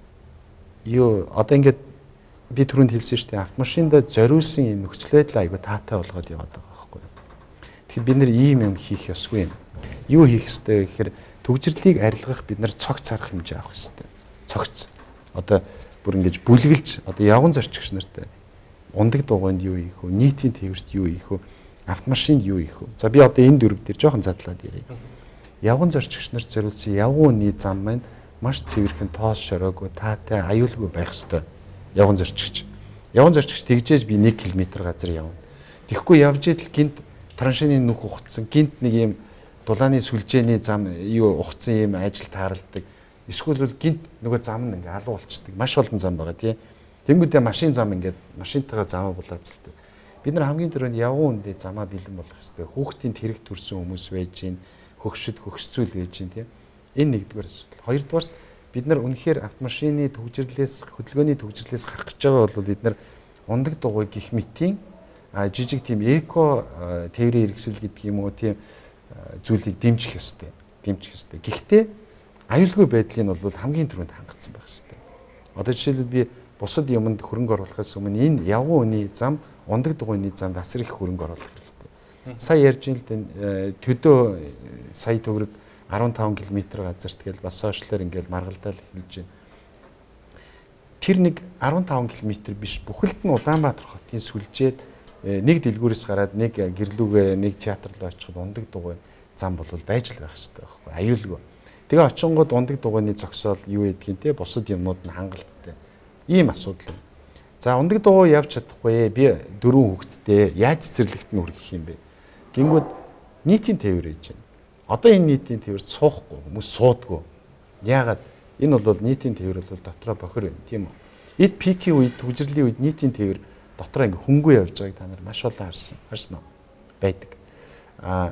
юу одоо ингээд би түрүүнд хэлсэн шүү дээ автомашинда зориулсан энэ нөхцөл байдал айгүй таатай болгоод яваад байгаа байхгүй. Тэгэхээр бид нар ийм юм хийх ёсгүй юм. Юу хийх ёстой гэхээр төгжрлийг арилгах бид нар цогц арга хэмжээ авах ёстой. Цогц. Одоо бүр ингэж бүлгэлж одоо явган зорчигч нартай ундаг дугуйнд юу хийх вэ? Нийтийн тээвэрт юу хийх вэ? Автомашинд юу хийх вэ? За би одоо энэ дөрөв дээр жоохон задлаад ирье. Явган зорчигч нарт зориулсан явган үний зам маань маш цэвэрхэн тоос шороогүй таатай аюулгүй байх ёстой. Явган зорчигч. Явган зорчигч тэгжээж би one километр газар явна. Тэгэхгүй явж идэл гинт траншины нүх ухцсан, гинт нэг юм дулааны сүлжээний зам юу ухцсан юм ажил тааралдаг. Эсвэл бол гинт нөгөө зам нь ингээ алуу болчдөг. Маш олон зам байгаа тий. Тэнгүүдээ машин зам ингээд машинтайгаа замаа булаацалдаг. Бид нар хамгийн түрүүнд явган үндэ замаа бэлэн болох ёстой. Хүүхдийн тэрэг төрсэн хүмүүс байж гин, хөгшөд хөгсцүүл байж гин тий. Энэ нэгдүгээр асуудал. Хоёрдугаар бид нар үнэхээр автомашины төвжирлээс хөдөлгөөний төвжирлээс гарах гэж байгаа бол бид нар ундаг дугуй гих мэтийн жижиг тийм эко тээврийн хэрэгсэл гэдэг юм уу тийм зүйлийг дэмжих ёстой. Дэмжих ёстой. Гэхдээ аюулгүй байдлыг бол хамгийн түрүүнд хангацсан байх ёстой. Одоо жишээлбэл би бусад юмд хөрөнгө оруулахаас өмнө энэ явган үний зам, ундаг дугуйны замд асар их хөрөнгө оруулах хэрэгтэй. Сая ярьж ин л төдөө сая төгрөг fifteen километр газарт тэгэл бас сошиалэр ингээл маргалдаал хэлж байна. Тэр нэг fifteen километр биш бүхэлд нь Улаанбаатар хотын сүлжээд нэг дэлгүүрээс гараад нэг гэрлүүгээ нэг театр руу очиход ундаг дугуй зам бол байж л байх хэрэгтэй байхгүй аюулгүй. Тэгээ очингууд ундаг дугуйны зогсоол юу гэдгийг те бусад юмнууд нь хангалттай. Ийм асуудал. За ундаг дугуй явж чадахгүй би дөрвөн хүүхэдтэй яаж цэцэрлэгт нь хүргэх юм бэ? Гингүүд нийтийн тээвэр хийж байна. Одоо энэ нийтийн тээвэрт суухгүй хүмүүс суудгүй. Яагаад энэ бол нийтийн тээвэр бол дотроо бохир байна тийм үү? Эд пикийн үед төгжрлийн үед нийтийн тээвэр дотроо ингээ хөнгөө явж байгааг та нар маш олон харсан. Харсан уу? Байдаг. А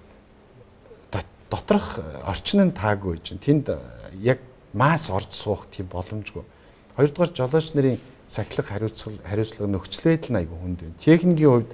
доторх орчин нь таагүй чинь тэнд яг масс орж суух тийм боломжгүй. Хоёрдугаар жолооч нарын сахилга хариуцлага хариуцлага нөхцөл байдал нь айгүй хүнд байна. Техникийн хувьд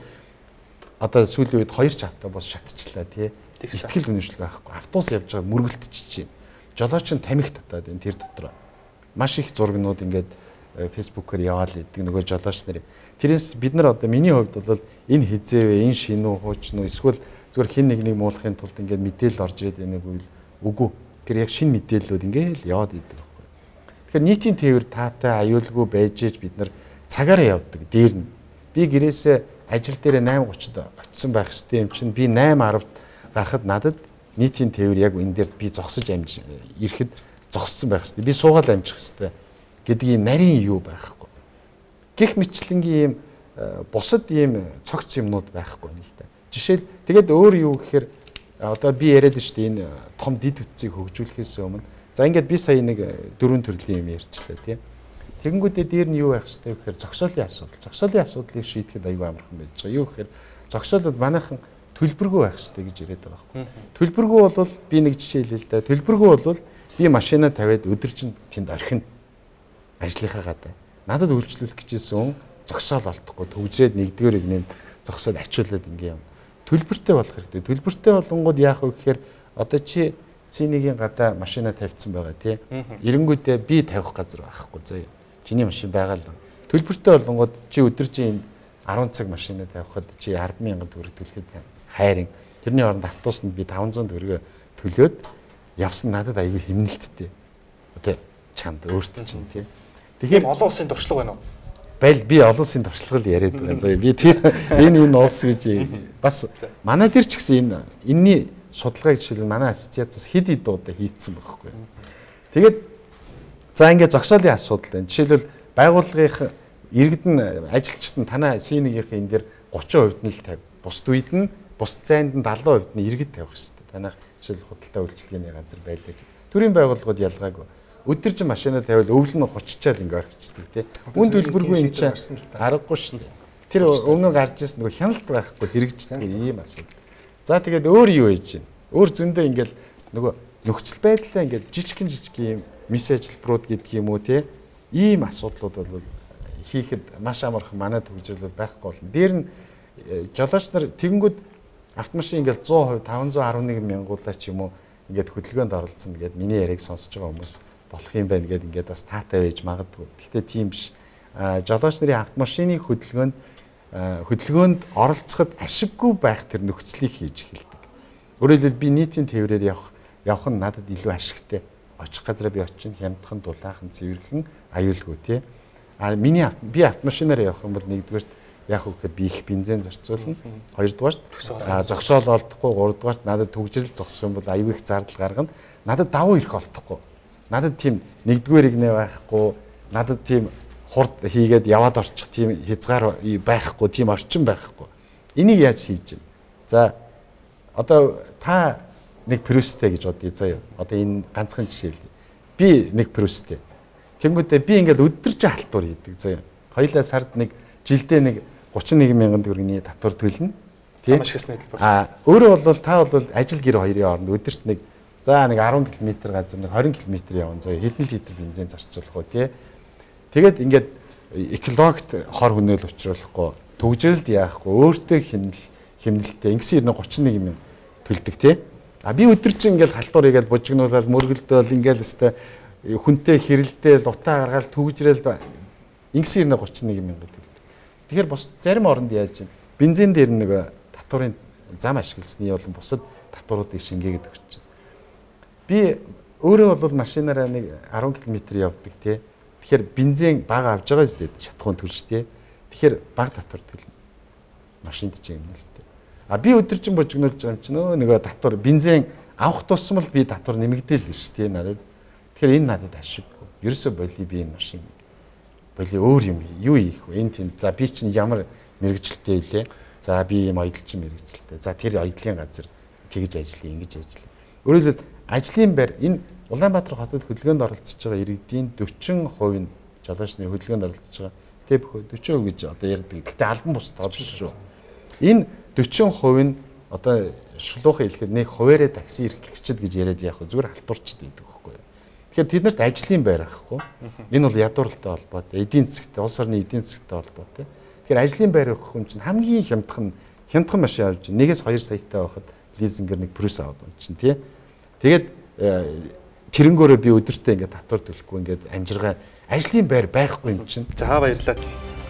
одоо сүүлийн үед хоёр ч автобус шатчихлаа тий. Итгэл үнэмшил байхгүй. Автобус явж байгаа мөргөлдөж чинь. Жолооч нь тамхи татаад энэ тэр дотор маш их зургнууд ингээд фэйсбүүкээр яваал идэг нөгөө жолооч нарын. Тэрээс бид нар одоо миний хувьд бол энэ хизээвэ, энэ шинүү хуучин уу эсвэл зүгээр хин нэг нэг муулахын тулд ингээд мэдээлэл орж ирээд байгааг үйл үгүй. Тэр яг шинэ мэдээллүүд ингээд яваад идэг байхгүй. Тэгэхээр нийтийн тээвэр таатай аюулгүй байж иж бид нар цагаараа явдаг дээр нь. Би гэрээсээ ажил дээр найман гуцад очисон байх хэвчтэй юм чинь би найман аравт гарахад надад нийтийн тээвэр яг энэ дээр би зогсож амж ирэхэд зогссон байх хэвчтэй. Би суугаад амжих хэвчтэй гэдэг ийм нарийн юу байхгүй. Гэх мэтлэнгийн ийм бусад ийм цогц юмнууд байхгүй нэгтэй. Жишээл тэгээд өөр юу гэхээр одоо би яриад шүү дээ энэ том дид үтцийг хөгжүүлэхээс өмнө за ингээд би сая нэг дөрвөн төрлийн юм ярьчлаа тийм. Тэгэнгүүтээ дээр нь юу байх хэвчтэй гэхээр зогсоолын асуудал. Зогсоолын асуудлыг шийдэхэд аюу амархан байж байгаа. Юу гэхээр зогсоолууд манайхан төлбөргүй байх хэвчтэй гэж яриад байгаа байхгүй. Төлбөргүй бол би нэг жишээ хэлээ л да. Төлбөргүй бол би машина тавиад өдөржин тэнд орхино. Ажлынхаа гадаа. Надад үйлчлүүлэх гэжсэн зогсоол олдохгүй төгжрээд нэгдүгээр игнэнд зогсоод ачуулаад ингээм. Төлбөртэй болох хэрэгтэй. Төлбөртэй болонгууд яах вэ гэхээр одоо чи синигийн гадаа машина тавьсан байгаа тий. Эренгүүтээ би тавих газар байхгүй заяа. Чиний машин байгаа л. Төлбөртэй болонгууд чи өдөржин арван цаг машина тавихад чи ард мянган төгрөг төлөхөд хайрын. Тэрний оронд автобусанд би таван зуун төгрөгөө төлөөд явсан надад аягүй хэмнэлттэй. Одоо чамд өөртөө чинь тий. Тэгэхээр олон улсын туршлага байна уу? Бэл би олон улсын туршлагал яриад байгаа. За би тэр энэ энэ улс гэж бас манай тэр ч гэсэн энэ энэний судалгааг жишээл манай ассоциацаас хэд хэд удаа хийцсэн байхгүй. Тэгээд за ингээд зогсоолын асуудал байна. Жишээлбэл байгууллагын иргэдэн ажилчид нь танаа синигийнхэн энэ дэр гучин хувьд нь л тавь. Бусд үед нь бус зайнд нь далайн хувьд нь иргэд тавих хэрэгтэй. Танах жишээл худалдаа үйлчилгээний газар байлаа. Төрийн байгууллагууд ялгаагүй. Өдөржин машина тавиал өвөл нь хуччаал ингээ орчихдаг тий. Үн төлбөргүй юм чинь аргагүй шүү дээ. Тэр өмнө гарч ирсэн нөгөө хяналт байхгүй хэрэгждэг ийм асуудал. За тэгээд өөр юу хийж байна? Өөр зөндөө ингээл нөгөө нөхцөл байдлаа ингээд жижигхэн жижиг юм мессеж хэлбэрүүд гэдэг юм уу тий. Ийм асуудлууд бол хийхэд маш амархан манай төгжрөл байхгүй болно. Дээр нь жолооч нар тэгэнгүүт автомашин ингээл сто хувь таван зуун арван нэг мянгуулаа ч юм уу ингээд хөдөлгөөнд оролцсон гэдэг миний яриаг сонсож байгаа хүмүүс болох юм байна гэдэг ингээд бас таатай байж магадгүй. Гэхдээ тийм биш. Жолооч нарын автомашины хөдөлгөөнд хөдөлгөөнд оролцоход ашиггүй байх тэр нөхцөлийг хийж эхэлдэг. Өөрөөр хэлбэл би нийтийн тээврээр явах явах нь надад илүү ашигтай. Очих газараа би очино, хямдхан, дулаахан, цэвэрхэн, аюулгүй тий. А миний би автомашинаар явах юм бол нэгдүгээрт яг үхэхэд би их бензин зарцуулна. Хоёрдугаарт зогсоол олдохгүй, гуравдугаарт надад төгжрөл зогсох юм бол аюул их зардал гаргана. Надад давуу ирэх олдохгүй. Надад тийм нэгдүгээр игнэ байхгүй, надад тийм хурд хийгээд яваад орчих тийм хязгаар байхгүй, тийм орчин байхгүй. Энийг яаж хийж вэ? За одоо та нэг прюстэй гэж бодъё заяа. Одоо энэ ганцхан жишээ л. Би нэг прюстэй. Тэнгүүдээ би ингээл өдөржин халтур хийдэг заяа. Хоёулаа сард нэг жилдээ нэг гучин нэг мянган төгрөгийн татвар төлнө. Тийм маш их нийтлбэр. А өөрөө бол та бол ажил гэр хоёрын хооронд өдөрт нэг за нэг арван километр газар нэг двадцать километр явна заяа. Хэдэн литр бензин зарцуулах уу тий. Тэгээд ингээд экологт хор хөнөөл учруулахгүй, төгжрэлд яахгүй, өөртөө хэмнэл хэмнэлттэй ингэсэн ирнэ тридцать нэг юм төлдөг тий. А би өдөржин ингээл халтур хийгээл бужигнуулаад мөргөлдөөл ингээл өстэй хүнтэй хэрэлдээл утаа гаргаал төгжрэл ингэсэн ирнэ тридцать нэг мянга төлдөг. Тэгэхээр бус зарим оронд яаж юм? Бензин дээр нэг татварын зам ашигласны болон бусад татваруудыг шингээгээд өгч чинь. Би өөрөө бол машинаараа нэг арван километр явдаг тий. Тэгэхээр бензин бага авж байгаа зү шатхуун төлж тий. Тэгэхээр бага татвар төлнө. Машинд ч юм л тий. А би өдөржин бужигнуулж байгаа юм чинь нөө нэг татвар бензин авах тусам л би татвар нэмэгдээл л ш тий надад. Тэгэхээр энэ надад ашиггүй. Ерөөсөө боли би энэ машин боли өөр юм юу хийх вэ? Энэ тийм за би чинь ямар мэрэгжилтэй илээ. За би ийм оёдлчин мэрэгжилтэй. За тэр оёдлын газар тэгж ажиллая, ингэж ажиллая. Өөрөөр хэлбэл ажлын байр энэ Улаанбаатар хотод хөдөлгөөнд оролцож байгаа иргэдийн дөрвөн хувийн жолоочны хөдөлгөөнд оролцож байгаа. Тэ бүх дөрвөн хувь гэж одоо ярьдаг. Гэхдээ албан бус тоож шүү. Энэ дөрвөн хувь нь одоо шулуухан хэлэхэд нэг хуваарэ такси эрхлэгчид гэж яриад яах вэ? Зүгээр халтурчд гэдэг байхгүй юу? Тэгэхээр тэд нарт ажлын байр байхгүй. Энэ бол ядууралтай холбоотой, эдийн засгтай, улс орны эдийн засгтай холбоотой. Тэгэхээр ажлын байр өгөх хүн чинь хамгийн хямдхан хямдхан машин авч нэгээс хоёр саятай байхад лизингээр нэг прюс аваад байна чинь тий. Тэгээд тэрэнгөөрөө би өдөртөө ингээд татвар төлөхгүй ингээд амжиргаа ажлын байр байхгүй юм чинь. За баярлалаа.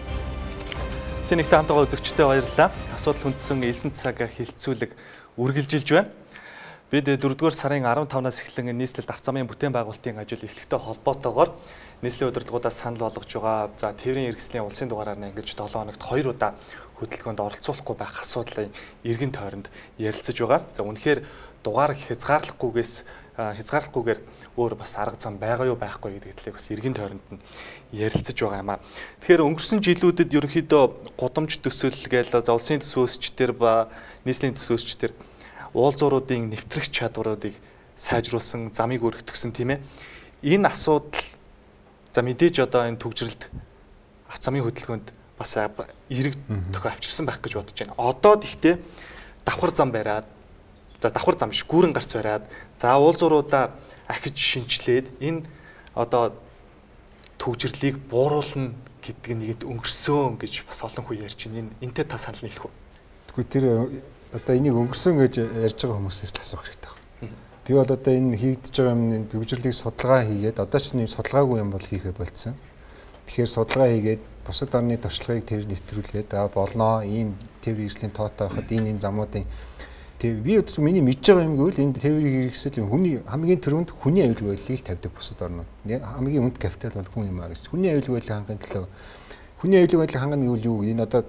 Синэгтэй хамтгаа үзэгчтэй баярлалаа. Асуудал хүндсэн элсэн цаг хилцүүлэг үргэлжилж байна. Бид дөрөвдүгээр сарын арван тавнаас эхлэн нийслэлд авто замын бүтээн байгуулалтын ажил эхлэхтэй холбоотойгоор нийслэлийн удирдлагуудаас санал болгож байгаа. За тээврийн эргэслийн улсын дугаараар ингэж долоо хоногт хоёр удаа хөтөлбөрөнд оролцуулахгүй байх асуудлын эргэн тойронд ярилцаж байгаа. За үнэхээр дугаар хязгаарлахгүйгээс хязгаарлахгүйгээр өөр бас арга зам байгаа юу байхгүй гэдэг талыг бас эргэн тойронд нь ярилцаж байгаа юм аа. Тэгэхээр өнгөрсөн жилүүдэд ерөнхийдөө гудамж төсөөл гээл за улсын төсөөсчдэр ба нийслэлийн төсөөсчдэр уулзууруудын нэвтрэх чадваруудыг сайжруулсан, замыг өргөтгсөн тийм ээ. Энэ асуудал за мэдээж одоо энэ төгжрэлд авто замын хөдөлгөөнд бас эрэг тохио авчирсан байх гэж бодож байна. Одоо тэгтээ давхар зам бариад за давхар зам биш гүүрэн гарц бариад за уулзууруудаа ахиж шинчлээд энэ одоо төгжрлийг бууруулна гэдэг нэгэд өнгөрсөн гэж бас олон хүн ярьж байна. Энтэй та санал нийлэх үү? Тэгвэл тэр одоо энийг өнгөрсөн гэж ярьж байгаа хүмүүсээс асуух хэрэгтэй байна. Би бол одоо энэ хийгдэж байгаа юм төгжрлийг судалгаа хийгээд одоо ч нэг судалгаагүй юм бол хийхэ болцсон. Тэгэхээр судалгаа хийгээд бусад орны туршлагыг тэр нэвтрүүлгээд болноо ийм тээврийн хэрэгслийн тоотой байхад энэ энэ замуудын тэг би одоо миний мэдж байгаа юм гэвэл энэ тээврийн хэрэгсэл хүний хамгийн түрүүнд хүний аюулгүй байдлыг тавьдаг бусад орнууд. Хамгийн үнд капитал бол хүн юм а гэж. Хүний аюулгүй байдлыг хангахын төлөө хүний аюулгүй байдлыг хангах нь юу энэ одоо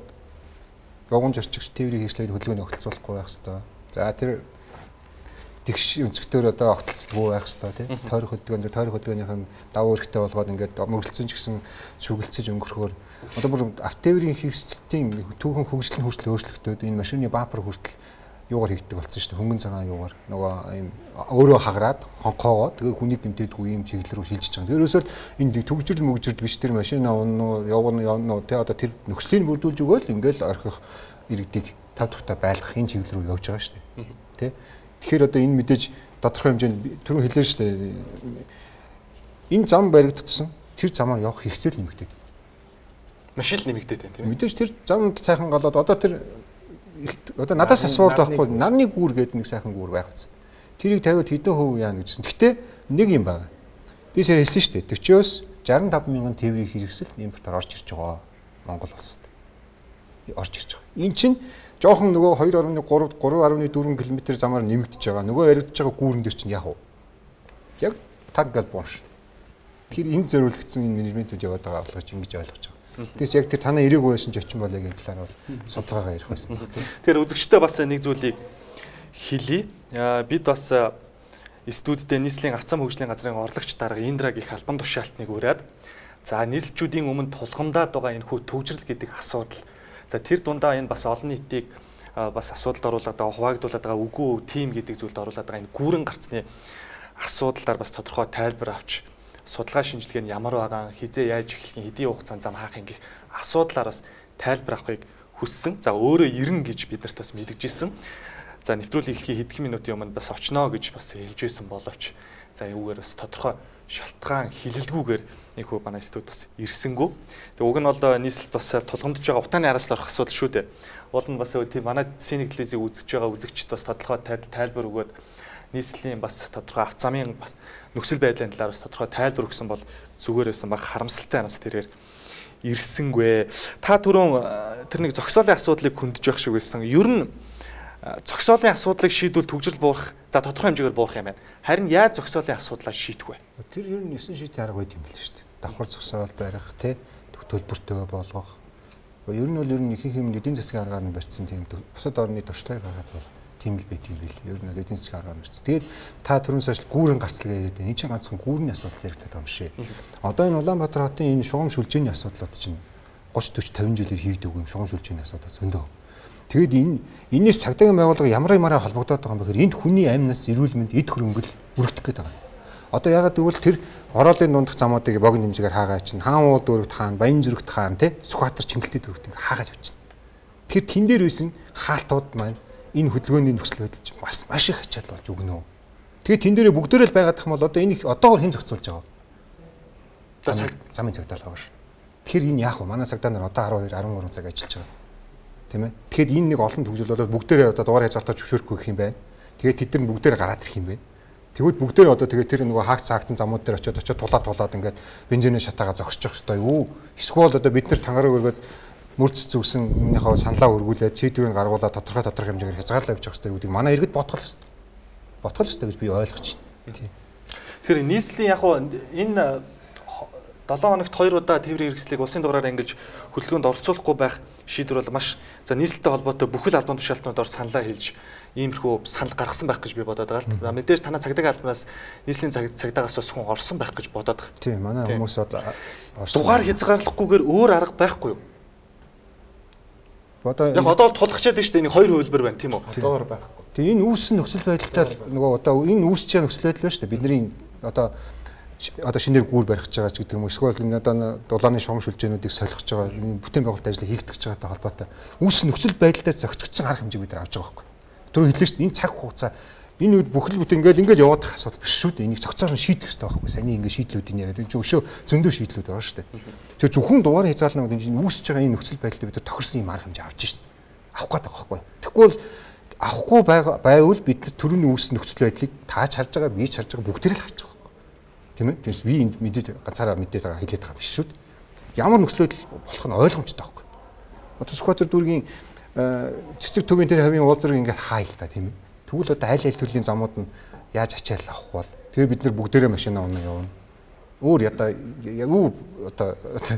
явган зорчигч тээврийн хэрэгслийг хөдөлгөөний огтлцуулахгүй байх хэвээр. За тэр тэгш өнцгтөр одоо огтлцдаггүй байх хэвээр тий. Тойрох хөдөлгөөнд тойрох хөдөлгөөнийх нь давуу эрхтэй болгоод ингээд мөрөлдсөн ч гэсэн шүглцэж өнгөрөхөөр одоо бүр автотээврийн хэрэгслийн түүхэн хөгжил нь хүртэл өөрчлөгдөд энэ машины бампер хүртэл юугаар хийгдэг болсон шүү дээ. Хөнгөн цагаан юугаар нөгөө ийм өөрөө хагараад хонхоогоо тэгээ хүний дэмтэдгүй ийм чиглэл рүү шилжиж байгаа. Тэр өсөөр энэ төгжрөл мөгжрөл биш тэр машина уннуу явна явна тэ одоо тэр нөхцөлийг бүрдүүлж өгөөл ингээл орхих иргэдийг тав дахьтай байлгах энэ чиглэл рүү явж байгаа шүү дээ. Тэ. Тэгэхээр одоо энэ мэдээж тодорхой хэмжээнд түрүү хэлсэн шүү дээ. Энэ зам баригдсан тэр замаар явах хэрэгцээ л нэмэгдээд. Маш их нэмэгдээд байна тийм ээ. Мэдээж тэр зам сайхан голоод одоо тэр одоо надаас асуулт байхгүй нарны гүүр гэдэг нэг сайхан гүүр байх үст. Тэрийг тавиад хэдэн хөв яана гэжсэн. Гэхдээ нэг юм байна. Би сая хэлсэн шүү дээ. forty-оос sixty-five мянган тээврийн хэрэгсэл импортоор орж ирж байгаа Монгол улсад. Орж ирж байгаа. Эн чинь жоохон нөгөө two point three three point four км замаар нэмэгдэж байгаа. Нөгөө яригдж байгаа гүүрэн дээр чинь яах вэ? Яг таг гал боош. Тэр энэ зориулагдсан энэ менежментүүд яваад байгаа болгож ингэж ойлгож байгаа. Тэгээс яг тэр танаа ирээгүй байсан ч очин болоог энэ талаар бол судалгаагаа ярих байсан. Тэгэхээр үзэгчтэй бас нэг зүйлийг хэлье. Бид бас студидтэй нийслэлийн авцам хөгжлийн газрын орлогч дарга Индра гих албан тушаалтныг ураад за нийслэлчүүдийн өмнө тулгамдаад байгаа энэ хүү төгжрөл гэдэг асуудал. За тэр дундаа энэ бас олон нийтийг бас асуудалд оруулаад байгаа хуваагдуулаад байгаа үгүй тим гэдэг зүйлд оруулаад байгаа энэ гүүрэн гарцны асуудлаар бас тодорхой тайлбар авч судалгаа шинжилгээ нь ямар байгаа, хизээ яаж эхлэх, хэдийн хугацаанд зам хаах ингэх асуудлаар бас тайлбар авахыг хүссэн. За өөрөө ирнэ гэж бид нарт бас мэдгэжсэн. За нэвтрүүлэг эхлэхийн хэдхэн минутын өмнө бас очноо гэж бас хэлж байсан боловч за юугаар бас тодорхой шалтгаан хилэлгүйгээр нэг хөө манай студ бас ирсэнгүү. Тэг уг нь бол нийслэлд бас тулгамдж байгаа утааны араас л орох асуудал шүү дээ. Уул нь бас тийм манай синик телевизийг үзэж байгаа үзэгчд бас тодорхой тайлбар өгөөд нийслэлийн бас тодорхой авто замын бас нөхцөл байдлын талаар бас тодорхой тайлбар өгсөн бол зүгээр байсан баг харамсалтай нас тэрээр ирсэнгүй. Та түрүүн тэр нэг зогсоолын асуудлыг хөндөж явах шиг байсан. Ер нь зогсоолын асуудлыг шийдвэл төгжрөл буурах за тодорхой хэмжээгээр буурах юм байна. Харин яаж зогсоолын асуудлаа шийдэх вэ? Тэр ер нь ёсон шийдэх арга байт юм байл шүү дээ. Давхар зогсоол барих, тэ төлбөртөө болгох. Ер нь бол ер нь ихэнх юм эдийн засгийн аргаар нь барьсан тийм бусад орны туршлагыг хараад бол тийм л байт юм байл. Ер нь эдийн засгийн аргаар барьсан. Тэгээд та түрүүн сошиал гүүрэн гарцлагаа яриад байна. Энд чинь ганцхан гүүрний асуудал яригдаад байгаа юм шээ. Одоо энэ Улаанбаатар хотын энэ шугам шүлжээний асуудлууд чинь thirty forty фifty жилээр хийгдэг юм шугам шүлжээний асуудал зөндөө. Тэгэд энэ энэс цагдаагийн байгууллага ямар ямаараа холбогдоод байгаа юм бэ гэхээр энд хүний амнаас эрүүл мэнд эд хөрөнгөл бүрэгдэх гээд байгаа. Одоо ягаад гэвэл тэр хороолын дундах замуудыг богино хэмжээгээр хаагаа чинь хаан ууд дөрөвт хаан, Баян зүрэгт хаан тий Сүхбаатар Чингэлтэй дөрөвт хаагаад явчихна. Тэгэхээр тэн дээр байсан хаалтууд маань энэ хөдөлгөөний нөхцөл байдал чинь бас маш их ачаал болж өгнө. Тэгээд тэн дээрээ бүгдээрээ л байгаад тах юм бол одоо энийг одоогор хэн зохицуулж байгаа вэ? За цаг замын цагдаа л байгаа шүү. Тэгэхээр энэ яах вэ? Манай цагдаа нар одоо арван хоёр арван гурван цаг ажиллаж байгаа. Тийм ээ. Тэгэхээр энэ нэг олон төгсөл болоод бүгдээрээ одоо дугаар хязгаартаа зөвшөөрөхгүй гэх юм байна. Тэгээд тэд нар бүгдээрээ гараад ирэх юм байна. Тэгвэл бүгдээрээ одоо тэгээд тэр нөгөө хаагц хаагцсан замууд дээр очиод очиод тулаад тулаад ингээд бензиний шатаага зогсож явах хэрэгтэй юу? Эсвэл одоо бид нар тангараг өргөд мөрц зүгсэн өмнөхөө саналаа өргүүлээд шийдвэрийг гаргуулаад тодорхой тодорхой хэмжээгээр хязгаарлаа явж явах хэрэгтэй гэдгийг манай иргэд бодгол хэрэгтэй. Бодгол хэрэгтэй гэж би ойлгож байна. Тийм. Тэгэхээр нийслэлийн яг энэ долоон хоногт хоёр удаа тээврийн хэрэгслийг улсын дугаараар ингэж хөдөлгөөнд оролцуулахгүй байх шийдвэр бол маш за нийслэлтэй холбоотой бүхэл албан тушаалтнууд ор саналаа хэлж иймэрхүү санал гаргасан байх гэж би бодоод байгаа л. Мэдээж танаа цагдаагийн албанаас нийслэлийн цагдаагаас бас хүн орсон байх гэж бодоод байгаа. Тийм манай хүмүүс одоо дугаар хязгаарлахгүйгээр өөр арга байхгүй юу? Одоо яг одоо л тулгачаад байна шүү дээ. Энийг хоёр хувилбар байна тийм үү? Одоогор байхгүй. Тэгээ энэ үүссэн нөхцөл байдалтай нөгөө одоо энэ үүсч байгаа нөхцөл байдал байна шүү дээ. Бидний одоо одоо шинээр гүүр барих гэж байгаа ч гэдэг юм уу эсвэл энэ одоо дулааны шугам шүлжээнүүдийг солих гэж байгаа энэ бүтээн байгуулалт ажлыг хийгдэх гэж байгаатай холбоотой үүссэн нөхцөл байдалтай зохицогдсон арга хэмжээг бид нар авч байгаа байхгүй. Түрүү хэллээ шүү дээ энэ цаг хугацаа энэ үед бүхэл бүтэн ингээл ингээл яваад ах асуудал биш шүү дээ. Энийг цогцоор нь шийдэх хэрэгтэй байхгүй. Саний ингээд шийдлүүдийн яриад энэ өшөө зөндөө шийдлүүд байгаа шүү дээ. Тэгээ зөвхөн дугаар хязгаарлалт хэмжээнд үүсэж байгаа энэ нөхцөл байдалд бид нар тохирсон юм арга хэмжээ авч шүү дээ. Авах гээд байгаа байхгүй. Тэгвэл авахгүй байвал бид түрүүний үүссэн нөхцөл байдлыг тааж харж байгаа би ч харж байгаа бүгдээрээ л харж байгаа. Тийм ээ. Тэгээс би энд мэдээд ганцаараа мэдээд байгаа хэлээд байгаа биш шүү дээ. Ямар нөхцөл байдал болох нь ойлгомжтой байхгүй. Одоо Сүхбаатар дүүргийн цэцэг төвийн тэр хавийн уулзрыг ингээд хаа л та тийм ээ. Тэгвэл одоо аль аль төрлийн замууд нь яаж ачаал авах бол тэгээ бид нар бүгдээрээ машина унаа явна. Өөр одоо юу одоо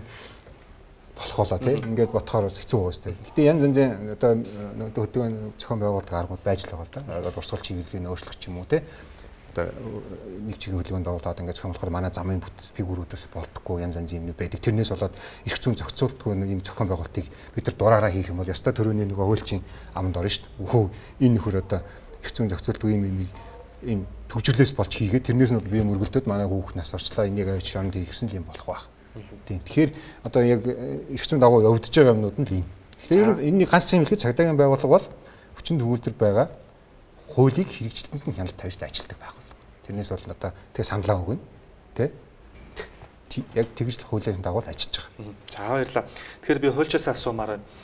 болох болоо тийм ингээд ботхоор хэцүү байгаа сте. Гэтэ янз янзын одоо хөдөлгөөний зохион байгуулалт аргууд байж л байгаа л да. Одоо урсгал чиглэлийн өөрчлөх ч юм уу тийм одоо нэг чиглэлийн хөдөлгөөнд оруулаад ингээд зохион болохоор манай замын фигуруудаас болдохгүй янз янзын юм байдаг. Тэрнээс болоод эрх зүйн зохицуултгүй нэг зохион байгуулалтыг бид нар дураараа хийх юм бол ёстой төрөний нэг хуулийн аманд орно шүү дээ. Өхөө энэ нөхөр одоо эрх зүйн зохицуултгүй юм юм ийм төвжирлээс болж хийгээд тэрнээс нь би мөргөлдөд манай хүүхд нас орчлаа энийг авч шоронд хийгсэн л юм болох байх. Тийм. Тэгэхээр одоо яг эрх зүйн дагуу явагдаж байгаа юмнууд нь л юм. Тэгэхээр энэний ганц юм хэлэхэд цагдаагийн байгууллага бол хүчин төгөлдөр байгаа хуулийг хэрэгжилтэнд нь хяналт тавьж ажилладаг байх. Тэрнээс бол одоо тэгээ саналаа өгнө. Тэ? Яг тэгж л хуулийн дагуу ажиллаж байгаа. За баярлалаа. Тэгэхээр би хуульчаас асуумаар байна.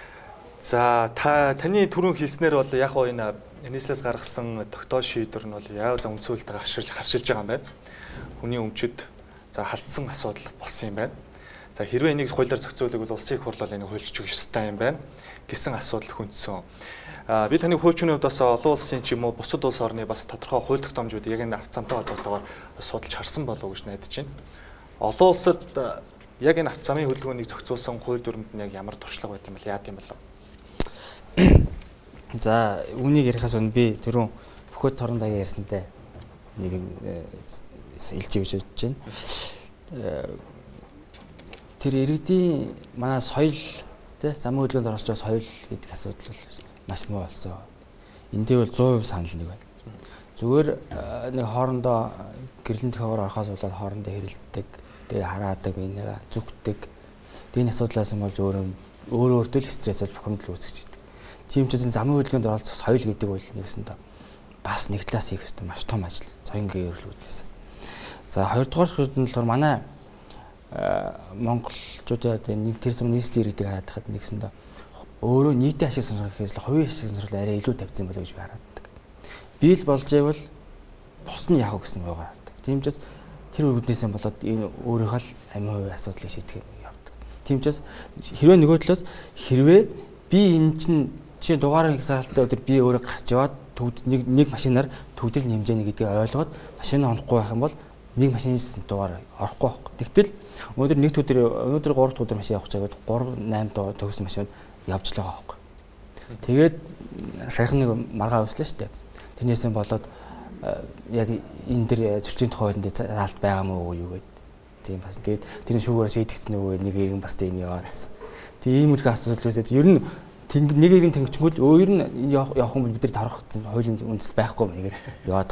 За та таны түрүүн хэлснээр бол яг гоо энэ нийслэлээс гаргасан тогтоол шийдвэр нь бол яав за үндсүүлэлтэйг харшилж харшилж байгаа юм байна. Хүний өмчөд за халдсан асуудал болсон юм байна. За хэрвээ энийг хуулиар зохицуулах бол улсын их хурл энийг хуульч өгөх ёстой юм байна гэсэн асуудал хүндсэн. А би таны хуульчны хувьд бас олон улсын ч юм уу бусад улс орны бас тодорхой хууль тогтоомжууд яг энэ автозамтай холбоотойгоор судалж харсан болов уу гэж найдаж байна. Олон улсад яг энэ автозамын хөдөлгөөнийг зохицуулсан хууль дүрмэнд нь яг ямар туршлага байт юм бол яад юм болов? За үүнийг ярихаас өмнө би түрүүн бүхөд торон даяар ярьсантай нэг юм хэлж өгч бодож байна. Тэр иргэдийн манай соёл тэ замын хөдөлгөөнд оролцож байгаа соёл гэдэг асуудал бол маш муу болсон. Эндээ бол сто процент санал нэг байна. Зүгээр нэг хоорондоо гэрлэн төхөөр орохоос болоод хоорондоо хэрэлддэг, тэгээ хараадаг, энийг зүгтдэг. Тэгээ асуудлаас нь болж өөрөө өөрөө өөртөө л стресс болж бухимдал үүсгэж идэг. Тийм ч гэсэн замын хөдөлгөөнд оролцох соёл гэдэг бол нэгсэндээ бас нэг талаас хийх хэрэгтэй маш том ажил. Соёнгийн өөрчлөлтөөс. За хоёрдугаар хэсэгт нь болохоор манай монголчуудад нэг тэрсэм нийслэлийн иргэдийг хараад хахад нэгсэндээ өөрөө нийтийн ашиг сонирхохээс л хувийн ашиг сонирхол арай илүү тавьсан болов гэж би хараад. Би л болж байвал бус нь яах вэ гэсэн байгаа хараад. Тийм ч бас тэр үүднээсээ болоод энэ өөрийнхөө л амин хувийн асуудлыг шийдэх юм явдаг. Тийм ч бас хэрвээ нөгөө талаас хэрвээ би энэ чинь чи дугаараа хязгаарлалттай өдөр би өөрөө гарч яваад төгд нэг нэг машинаар төгдөл нэмжээнэ гэдгийг ойлгоод машинаа онохгүй байх юм бол нэг машиnis дугаар орохгүй байхгүй. Тэгтэл өнөөдөр нэг өдөр өнөөдөр гурав дахь өдөр машин явах чагаад гурав найм дугаар төгсөн машинууд явж л байгаа байхгүй. Тэгээд саяхан нэг маргаа өслөө шүү дээ. Тэрнээс нь болоод яг энэ дэр зөрчлийн тухай хуулинд заалт байгаа мó юу гэдэг. Тийм бас тэгээд тэрний шүүгээр шийдэгдсэн үгүй нэг иргэн бас тийм яваад. Тийм иймэрхүү асуудал үүсээд ер нь нэг иргэн тэнгичмэл өөр нь явах юм бид нар тарах хуулийн үндэслэл байхгүй маягаар яваад байгаа байхгүй.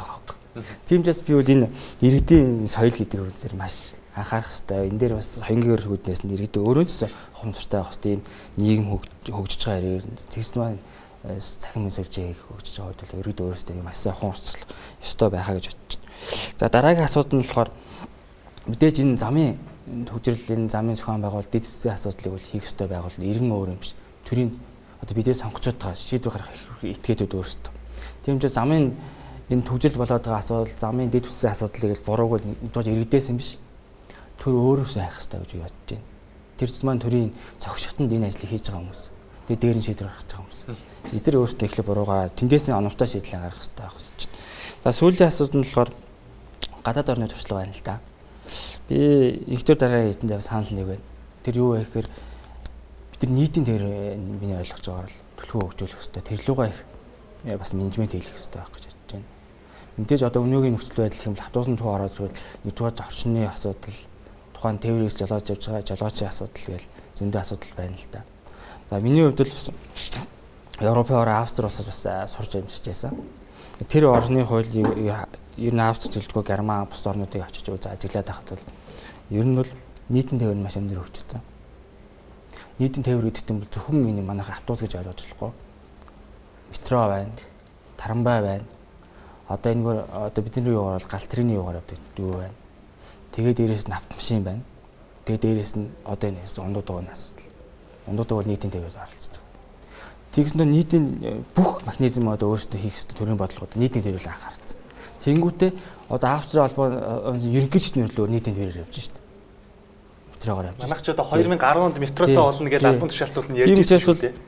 Тиймээс би бол энэ иргэдийн соёл гэдэг үгээр маш анхаарах хэрэгтэй. Энэ дээр бас соёнгийн өргөднээс нь иргэд өөрөө ч ухамсартай байх хэрэгтэй. Нийгэм хөгжиж байгаа хэрэг тэгс маань цахим мэсэлжээ хөгжиж байгаа үед бол иргэд өөрөөсөө маш сайн ухамсарлах ёстой байхаа гэж бодож байна. За дараагийн асуудал нь болохоор мэдээж энэ замын төвжирэл энэ замын зохион байгуул дэд бүтцийн асуудлыг бол хийх ёстой байгуул иргэн өөр юм биш. Төрийн одоо бидний сонгогчдод байгаа шийдвэр гаргах этгээдүүд өөрсдөө. Тийм ч замын энэ төвжирэл болоод байгаа асуудал замын дэд бүтцийн асуудлыг бурууг л нэгдүгээр иргэдээс юм биш. Төр өөрөөсөө хайх хэрэгтэй гэж бодож байна. Тэр зүйл маань төрийн цогшигтонд энэ ажлыг хийж байгаа хүмүүс. Тэгээ дээр нь шийдвэр гаргаж байгаа хүмүүс. Эдгээр өөрсдөө эхлэх буруугаа тэндээс нь оновтой шийдлээ гаргах хэрэгтэй байх гэж байна. За сүүлийн асуудал нь болохоор гадаад орны туршлага байна л да. Би ихтер дараагийн хэдэндээ санал нэг байна. Тэр юу вэ гэхээр бид нар нийтийн дээр миний ойлгож байгаагаар л төлхөө хөгжүүлэх хэрэгтэй. Тэр лугаа их бас менежмент хийх хэрэгтэй байх гэж бодож байна. Мэдээж одоо өнөөгийн нөхцөл байдал хэм автобусны тухай ороод зүгээр нэгдүгээр орчны асуудал тухайн тээврээс жолооч явж байгаа жолоочийн асуудал гээл зөндөө асуудал байна л да. За миний хувьд л бас Европын орн Австри улсаас бас сурч амьсч байсан. Тэр орны хуулийг ер нь Австри жилдгөө Герман бус орнуудыг очиж ажиглаад байхад бол ер нь бол нийтийн тээвэр нь маш өндөр хөгжсөн. Нийтийн тээвэр гэдэг нь зөвхөн энэ манайх автобус гэж ойлгож болохгүй. Метро байна, тарамбай байна. Одоо энэгээр одоо бидний юугаар бол галтрины юугаар явдаг юу байна. Тэгээ дээрээс нь автомашин байна. Тэгээ дээрээс нь одоо энэ ундууд байгаа асуудал. Ундууд бол нийтийн тээвэрт оролцдог. Тэгснээр нийтийн бүх механизм одоо өөрсдөө хийх ёстой төрийн бодлогод нийтийн тээвэрлэл анхаарсан. Тэнгүүтээ одоо Австри холбоо ерөнхийлөгчд нөрлөөр нийтийн тээврээр явж штэ. Метрогоор явж. Манайх ч одоо две тысячи десять онд метротой болно гэж албан тушаалтууд нь ярьж байсан шүү дээ.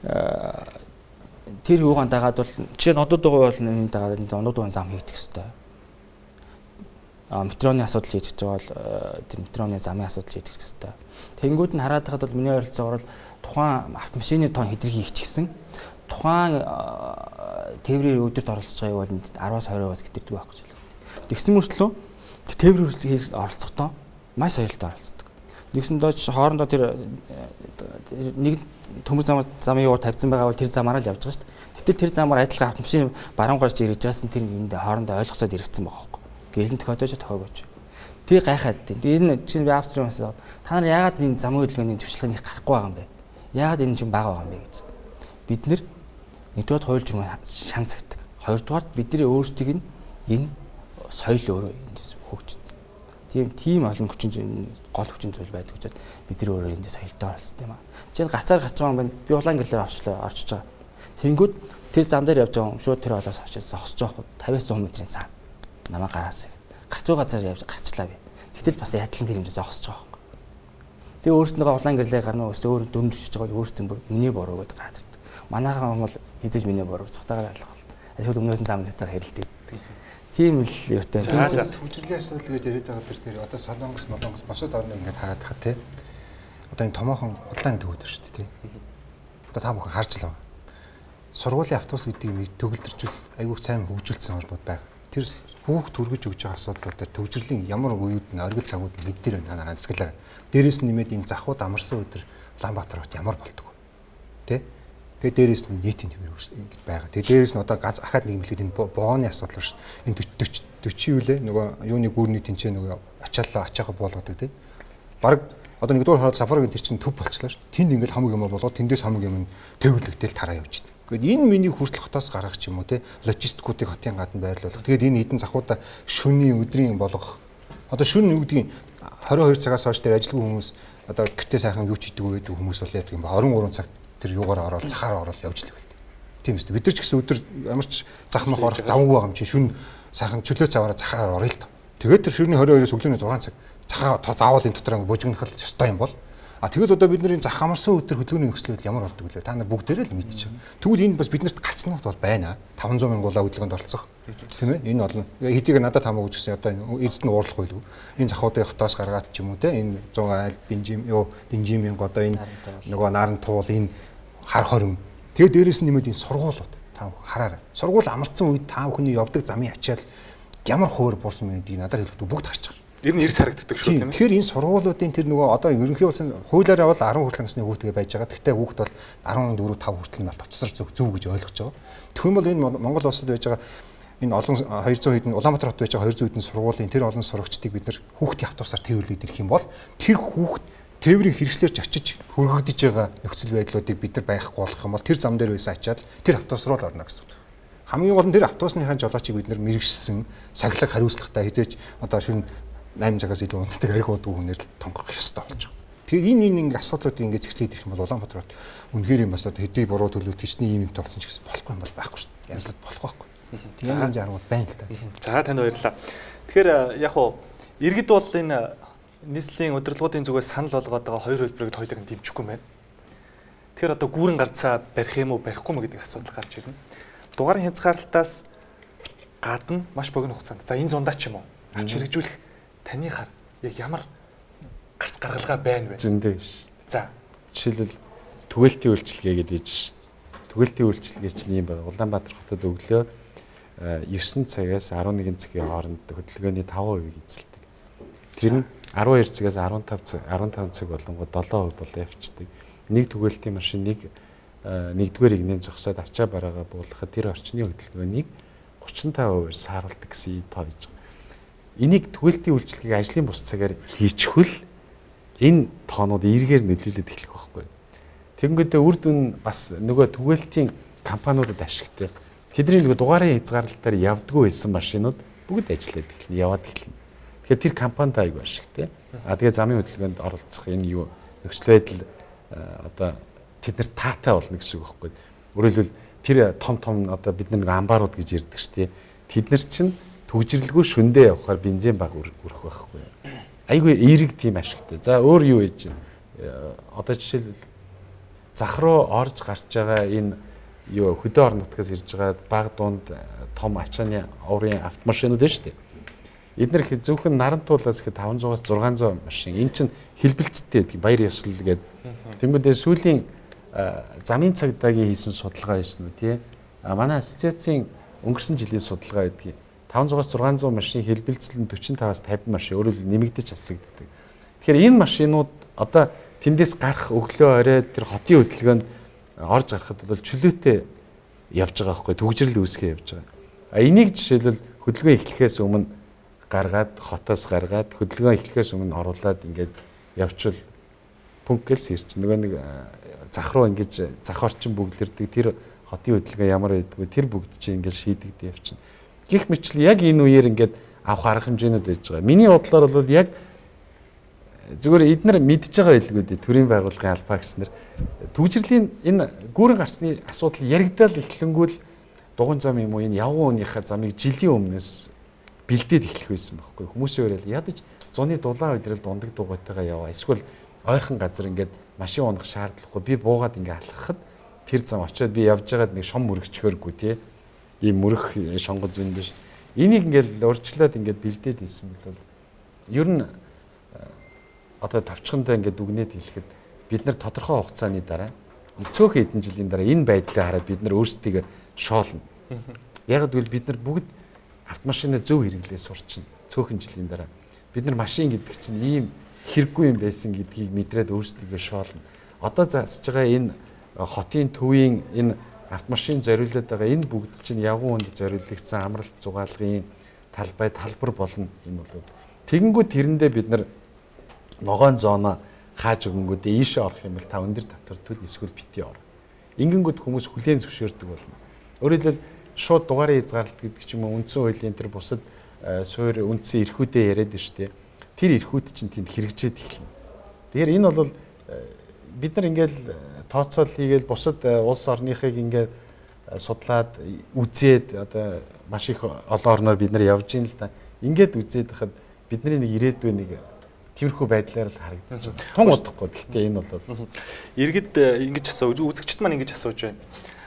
Тэр юугаан дагаад бол жишээ нь одод байгаа бол энэ дагаад одод байгаа зам хийгдэх ёстой. А метроны асуудал хийж байгаа бол тэр метроны замын асуудал хийж ёстой. Тэнгүүд нь хараад байхад бол миний ойролцоогоор тухайн автомашины тоон хэдэрхий ихчихсэн. Тухайн тээврийн өдөрт оролцож байгаа бол десять-аас twenty-аас гэтэрдэг байхгүй ч юм. Тэгсэн мөртлөө тээврийн оролцохдоо маш соёлтой оролцдог. Нэгсэндээ хоорондоо тэр нэг төмөр зам замын юугаар тавьсан байгаа бол тэр замаараа л явж байгаа шүү дээ. Гэтэл тэр замаар адилхан автомашин баруун гарч ирж байгаас нь тэр энд хоорондоо ойлгоцоод иргэсэн байгаа байхгүй. Гэрэлэн тохиодож тохиогооч. Тэг гайхаад тийм. Энэ чинь би Австри улсаас та нар яагаад энэ замын хөдөлгөөний туршлагыг гарахгүй байгаа юм бэ? Яагаад энэ чинь бага байгаа юм бэ гэж. Бид нэр нэгдүгээр хууль журмын шансагдаг. Хоёрдугаар бидний өөрсдийг нь энэ соёл өөрөө эндээс хөгжиж. Тийм тийм олон хүчин гол хүчин зүйл байдаг учраас бид нар өөрөө эндээс соёлтой оролцсон юм аа. Жишээ нь гацаар гарч байгаа юм байна. Би улаан гэрлээр орчлоо орчиж байгаа. Тэнгүүд тэр зам дээр явж байгаа юм шууд тэр олоос очиж зогсож байгаа хөө fifty-one метрийн цаана. Намаа гараас. Гарцуу газар явж гарчлаа би. Тэгтэл бас яатлан тэр хэмжээ зогсож байгаа юм. Тэгээ өөрснөө улаан гэрлээ гарна өс өөр дөмжиж байгаа өөртөө бүр миний буруу гэдээ гараад ирдэг. Манайхан бол хизэж миний буруу цухтагаар алах бол. Ашгүй өмнөөс нь зам зэтэ хэрэлдэг. Тийм л юутай. Хөгжлийн асуудал гэж яриад байгаа тэр одоо Солонгос, Молонгос босод орны ингээд хараад хаа тий. Одоо энэ томоохон удлаа гэдэг үг шүү дээ тий. Одоо та бүхэн харж л байгаа. Сургуулийн автобус гэдгийг төгөлдржүүл айгүй сайн хөгжүүлсэн холбоод байна. Тэр бүх төргөж өгж байгаа асуудлуудаар төвжирлийн ямар үеуд нь оргил цагууд хэд дээр байна танаар ажиглаа. Дээрээс нь нэмээд энэ захууд амарсан өдөр Улаанбаатар хот ямар болдог вэ? Тэ? Тэгээ дээрээс нь нийтийн төвөр ингэж байгаа. Тэгээ дээрээс нь одоо ахаад нэг мэлгээд энэ бооны асуудал шүү дээ. Энэ forty юу лээ нөгөө юуны гүрний тэнцээ нөгөө ачаалаа ачаага буулгадаг тий. Бараг одоо нэгдүгээр хараад сафарыг тэр чинь төв болчлаа шүү. Тэнд ингээл хамаг юм болоод тэндээс хамаг юм төвөрлөгдөл тараа явж байна. Гэхдээ энэ миний хүртэл хотоос гаргах ч юм уу тий. Логистикуудыг хотын гадна байрлуулах. Тэгээд энэ хэдэн захуудаа шөнийн өдрийн болгох. Одоо шөнө юу гэдгийг twenty-two цагаас хойш тэр ажилгүй хүмүүс одоо гэртээ сайхан юу ч хийдэг байдаг хүмүүс бол яадаг юм ба twenty-three цаг тэр юугаар ороод цахаар ороод явж л байл. Тийм үстэй. Бид нар ч гэсэн өдөр ямар ч зах мах орох завгүй байгаа юм чи шүн сайхан чөлөө цаваараа цахаар орё л та. Тэгээд тэр ширний twenty-two-ээс өглөөний six цаг цахаа заавал энэ дотор бужигнах ёстой юм бол а тэгээд одоо бид нарын зах хамарсан өдөр хөдөлгөөний нөхцөл байдал ямар болдог вэ? Та нар бүгдээрээ л мэдчихэв. Тэгвэл энэ бас биднэрт гарцнах бол байна. five hundred мянган хөдөлгөөнд оролцох. Тийм ээ? Энэ бол хэдийг надад хамаагүй гэсэн одоо эзэд нь уурлах байлгүй. Энэ захуудыг хотоос гаргаад ч юм уу те энэ one hundred айл динжим ёо динжимийн одоо энэ нөгөө наран туул энэ хар хорин. Тэгээд дээрээс нь нэмээд энэ сургуулиуд та хараарай. Сургууль амарсан үед та бүхний явдаг замын ачаал ямар хөөр буурсан бэ гэдгийг надад хэлэхдээ бүгд харж байгаа. Ер нь эрс харагддаг шүү тийм ээ. Тэгэхээр энэ сургуулиудын тэр нөгөө одоо ерөнхий улсын хуулиараа бол ten хүртэлх насны хүүхдгээ байж байгаа. Гэхдээ хүүхд бол fourteen five хүртэл нь боловцсор зөв гэж ойлгож байгаа. Тэгэх юм бол энэ Монгол улсад байж байгаа энэ олон хоёр зуун хэдэн Улаанбаатар хот байж байгаа хоёр зуун хэдэн сургуулийн тэр олон сурагчдыг бид нар хүүхдийн автобусаар тээвэрлээд ирэх юм бол тэр хүүхд тээврийн хэрэгслэрч очиж хөргөгдөж байгаа нөхцөл байдлуудыг бид нар байхгүй болох юм бол тэр зам дээр байсан ачаад тэр автобус руу л орно гэсэн. Хамгийн гол нь тэр автобусныхаа жолоочийг бид нар мэрэгшсэн сахилга хариуцлагатай хизээч одоо шөнө восемь цагаас илүү унтдаг арх уудгүй хүнээр л тонгох ёстой болж байгаа. Тэгэхээр энэ энэ ингээ асуудлуудыг ингээ зэгцлээд ирэх юм бол Улаанбаатар хот үнэхээр юм бас одоо хэдий буруу төлөв тийчний юм юмтай болсон ч гэсэн болохгүй юм бол байхгүй шүү дээ. Янзлаад болох байхгүй. Янз янзын аргууд байна л да. За танд баярлалаа. Тэгэхээр яг уу иргэд бол энэ нийслэлийн удирдлагуудын зүгээс санал болгоод байгаа хоёр хэлбэрийг хоёулыг нь дэмжихгүй байна. Тэгэхээр одоо гүүрэн гарцаа барих юм уу барихгүй мө гэдэг асуудал гарч ирнэ. Дугаарын хязгаарлалтаас гадна маш богино хугацаанд за энэ зундаа ч юм уу авч хэрэгжүүлэх таны хар яг ямар гарц гаргалгаа байна вэ? Зөндөө шүү дээ. За жишээлбэл түгэлтийн үйлчилгээ гэдэг нь шүү дээ. Түгэлтийн үйлчилгээ чинь юм байна. Улаанбаатар хотод өглөө девять цагаас eleven цагийн хооронд хөдөлгөөний five percent эзэлдэг. Тэр нь twelve цагаас fifteen цаг fifteen цаг болонгод seven percent бол явцдаг. Нэг түгэлтийн машин нэг нэгдүгээр игнэн зогсоод ачаа бараагаа буулгахад тэр орчны хөдөлгөөнийг thirty-five percent сааруулдаг гэсэн юм тоо гэж байгаа. Энийг түгэлтийн үйлчилгээг ажлын бус цагаар хийчихвэл энэ тоонууд эргээр нөлөөлөд эхлэх байхгүй. Тэгэнгүүтээ үр дүн бас нөгөө түгэлтийн компаниудад ашигтай. Тэдний нөгөө дугаарын хязгаарлалтаар явдггүй байсан машинууд бүгд ажиллаад эхэлнэ, яваад эхэлнэ. Тэгэхээр тэр компанид айгүй ашигтай. А тэгээ замын хөдөлгөөнд оролцох энэ юу нөхцөл байдал одоо тэд нар таатай болно гэсэн үг байхгүй. Өөрөөр хэлбэл тэр том том одоо бид нэг амбарууд гэж ярьдаг шүү дээ. Тэд нар чинь төгжрэлгүй шөндөө явахаар бензин баг өрөх байхгүй. Айгүй эерэг тийм ашигтай. За өөр юу ээж одоо жишээлбэл зах руу орж гарч байгаа энэ юу хөдөө орон нутгаас ирж байгаа баг дунд том ачааны оврын автомашинууд байна шүү дээ. Эднэр зөвхөн Нарантуулаас ихэд five hundred-аас six hundred машин. Эн чинь хэлбэлцтэй гэдэг баяр ёслол гэдэг. Тэнгүүдээ сүүлийн замын цагдаагийн хийсэн судалгаа байсан үү тий. А манай ассоциацийн өнгөрсөн жилийн судалгаа гэдэг. five hundred-аас six hundred машин хэлбэлцэл нь forty-five-аас fifty машин өөрөөр хэлбэл нэмэгдэж хасагддаг. Тэгэхээр энэ машинууд одоо тэндээс гарах өглөө орой тэр хотын хөдөлгөөнд орж гарахад бол чөлөөтэй явж байгаа байхгүй төгжрэл үүсгэж явж байгаа. А энийг жишээлбэл хөдөлгөөн эхлэхээс өмнө гаргаад хотоос гаргаад хөдөлгөөн эхлэхээс өмнө оруулаад ингээд явчвал пунктээс ирч нөгөө нэг зах руу ингэж зах орчин бүглэрдэг тэр хотын хөдөлгөөн ямар байдгүй тэр бүгд чинь ингээд шийдэгдэж явчихна. Гэх мэтлээ яг энэ үеэр ингээд авах арга хэмжээнүүд байж байгаа. Миний бодлоор бол яг зүгээр эднэр мэдж байгаа байлгүй дээ төрийн байгууллагын албаагч нар төгжрлийн энэ гүүрэн гарсны асуудал яригдал эхлэнгүүл дугуйн зам юм уу энэ явган ууныхаа замыг жилийн өмнөөс бэлдээд эхлэх байсан байхгүй хүмүүсийн өрөөл ядаж зуны дулаан үйлрэл дундаг дугуйтайгаа яваа эсвэл ойрхон газар ингээд машин унах шаардлагагүй би буугаад ингээд алхахад тэр зам очиод би явж байгаад нэг шом мөрөгчхөөргүй тий ийм мөрөх шонгол зүүн биш энийг ингээд урьдчилаад ингээд бэлдээд ийсэн бол ер нь одоо тавчхандаа ингээд дүгнээд хэлэхэд бид нар тодорхой хугацааны дараа цөөхөн хэдэн жилийн дараа энэ байдлаа хараад бид нар өөрсдийгөө шоолно. Яг гэвэл бид нар бүгд автомашинаа зөв хэрэглээ сурчна. Цөөхөн жилийн дараа бид нар машин гэдэг чинь ийм хэрэггүй юм байсан гэдгийг мэдрээд өөрсдийгөө шоолно. Одоо засаж байгаа энэ хотын төвийн энэ автомашин зориулаад байгаа энэ бүгд чинь явган хүнд зориулагдсан амралт зугаалгын талбай талбар болно энэ бол. Тэгэнгүүт тэрэндээ бид нар ногоон зоно хааж өгөнгүүдээ ийшээ орох юм бол та өндөр татвартай эсвэл бити ор. Ингэнгүүт хүмүүс хүлээн зөвшөөрдөг болно. Өөрөөр хэлбэл шууд дугаарын хязгаарлалт гэдэг ч юм уу үндсэн хуулийн тэр бусад суур үндсэн эрхүүдээ яриад штэ. Тэр эрхүүд чинь тэнд хэрэгжээд эхэлнэ. Тэгэхээр энэ бол бид нар ингээл тооцоол хийгээл бусад улс орныхыг ингээд судлаад үзээд одоо маш их олон орноор бид нар явж ийн л да. Ингээд үзээд хахад бидний нэг ирээдүйн нэг тиймэрхүү байдлаар л харагдаж байна. Тун удахгүй. Гэхдээ энэ бол иргэд ингэж асууж, үзэгчд маань ингэж асууж байна.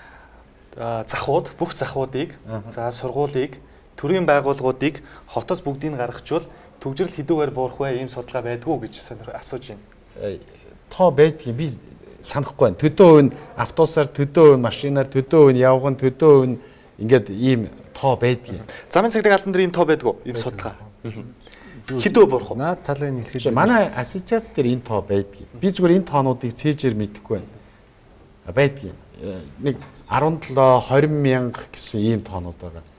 Аа захууд, бүх захуудыг, за сургуулийг, төрийн байгууллагуудыг хотоос бүгдийг гаргахчвал төгжрөл хэдүүгээр буурах вэ? Ийм судалгаа байдгүй гэж асууж байна. Тоо байдгийг би санахгүй байна. Төдөө үн автобусаар, төдөө үн машинаар, төдөө үн явган, төдөө үн ингээд ийм тоо байдгийг. Замын цагдаагийн албан дээр ийм тоо байдгүй. Ийм судалгаа. Хэдөө буурах вэ? Наад талын хэлэхэд манай ассоциац дээр энэ тоо байдгийг. Би зүгээр энэ тоонуудыг цээжээр мэдэхгүй байна. Байдгийг. Нэг seventeen twenty мянга гэсэн ийм тоонууд байгаа.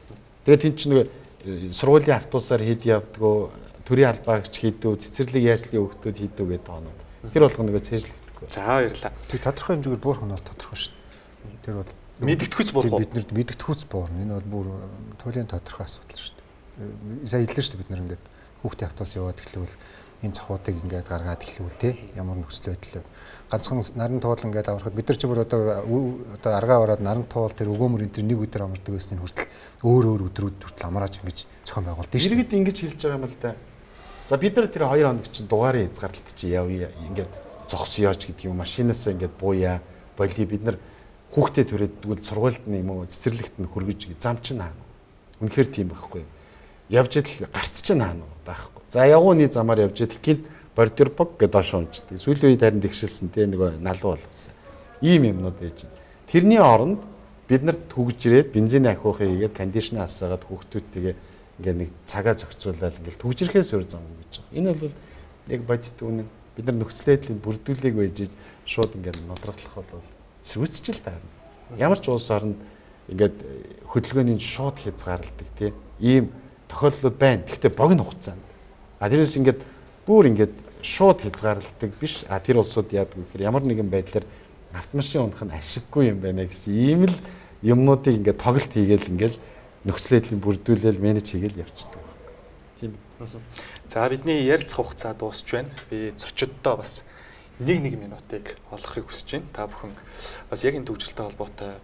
Тэгээд тэн чинь нөгөө сургуулийн автобусаар хэд явдгөө, төрийн албаагч хийдүү, цэцэрлэг яажлын хүүхдүүд хийдүү гэдэг тоонууд. Тэр болгоно нөгөө цээжлэгдэхгүй. За баярлалаа. Тэг тодорхой хэмжээгээр буурах нь бол тодорхой шүү дээ. Тэр бол мэдгэдэггүйц буурах уу? Бид нар мэдгэдэггүйц буурна. Энэ бол бүр туйлын тодорхой асуудал шүү дээ. Сая хэллээ шүү дээ бид нар ингээд хүүхдийн автобус яваад эхлэвэл энэ цахуудыг ингээд гаргаад эхлэвэл те ямар нөхцөл байдал ганцхан наран туул ингээд аврахад бид нар ч бүр одоо одоо аргаа ороод наран туул тэр өгөөмөр энэ тэр нэг өдөр амардаг гэсний хүртэл өөр өөр өдрүүд хүртэл амрааж ингэж зохион байгуулдаг шүү. Иргэд ингэж хэлж байгаа юм л да. За бид нар тэр хоёр хоног чинь дугаарын хязгаарлалт чи явъя ингээд зогсёоч гэдэг юм машинаас ингээд бууя боли бид нар хүүхдээ төрөөд тэгвэл сургуульд нь юм уу цэцэрлэгт нь хөргөж зам чинь хаана. Үнэхээр тийм байхгүй. Явж идэл гарц чинь хаана байхгүй. За явгууны замаар явж идэл гинт бордюр бог гэдэг доош унждаг. Сүүлийн үед харин тэгшилсэн те нөгөө налуу болгосон. Ийм юмнууд ээж. Тэрний оронд бид нарт төгжрээд бензин ахиухыг хийгээд кондишн асаагаад хүүхдүүдтэйгээ ингээд нэг цагаа зохицуулаад ингээд төгжрөхээс өөр зам гэж байгаа. Энэ бол яг бодит үнэн бид нар нөхцөл байдлыг бүрдүүлээг байж шууд ингээд нодроглох бол сүвцчил таарна. Ямар ч улс орнд ингээд хөдөлгөөний шууд хязгаарладаг тий. Ийм тохиолдлууд байна. Гэхдээ богино хугацаанд. А тэрээс ингээд бүр ингээд шууд хязгаарладаг биш. А тэр улсууд яадаг вэ гэхээр ямар нэгэн байдлаар автомашин унах нь ашиггүй юм байна гэсэн ийм л юмнуудыг ингээд тоглолт хийгээл ингээд нөхцөл байдлыг бүрдүүлээл менеж хийгээл явчихдаг байна. Тийм. За бидний ярилцах хугацаа дуусч байна. Би зочддоо бас нэг нэг минутыг олохыг хүсэж байна. Та бүхэн бас яг энэ төвчлөлтэй холбоотой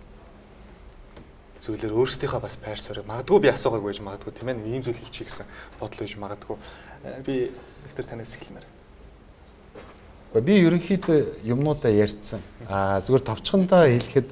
зүйлээр өөрсдийнхөө бас байр суурийг магадгүй би асуугааг байж магадгүй тийм ээ ийм зүйл хэлчихье гэсэн бодол байж магадгүй. Би доктор танаас эхлэмээр. Би ерөнхийдөө юмнуудаа ярьсан. Аа зүгээр товчхондоо хэлэхэд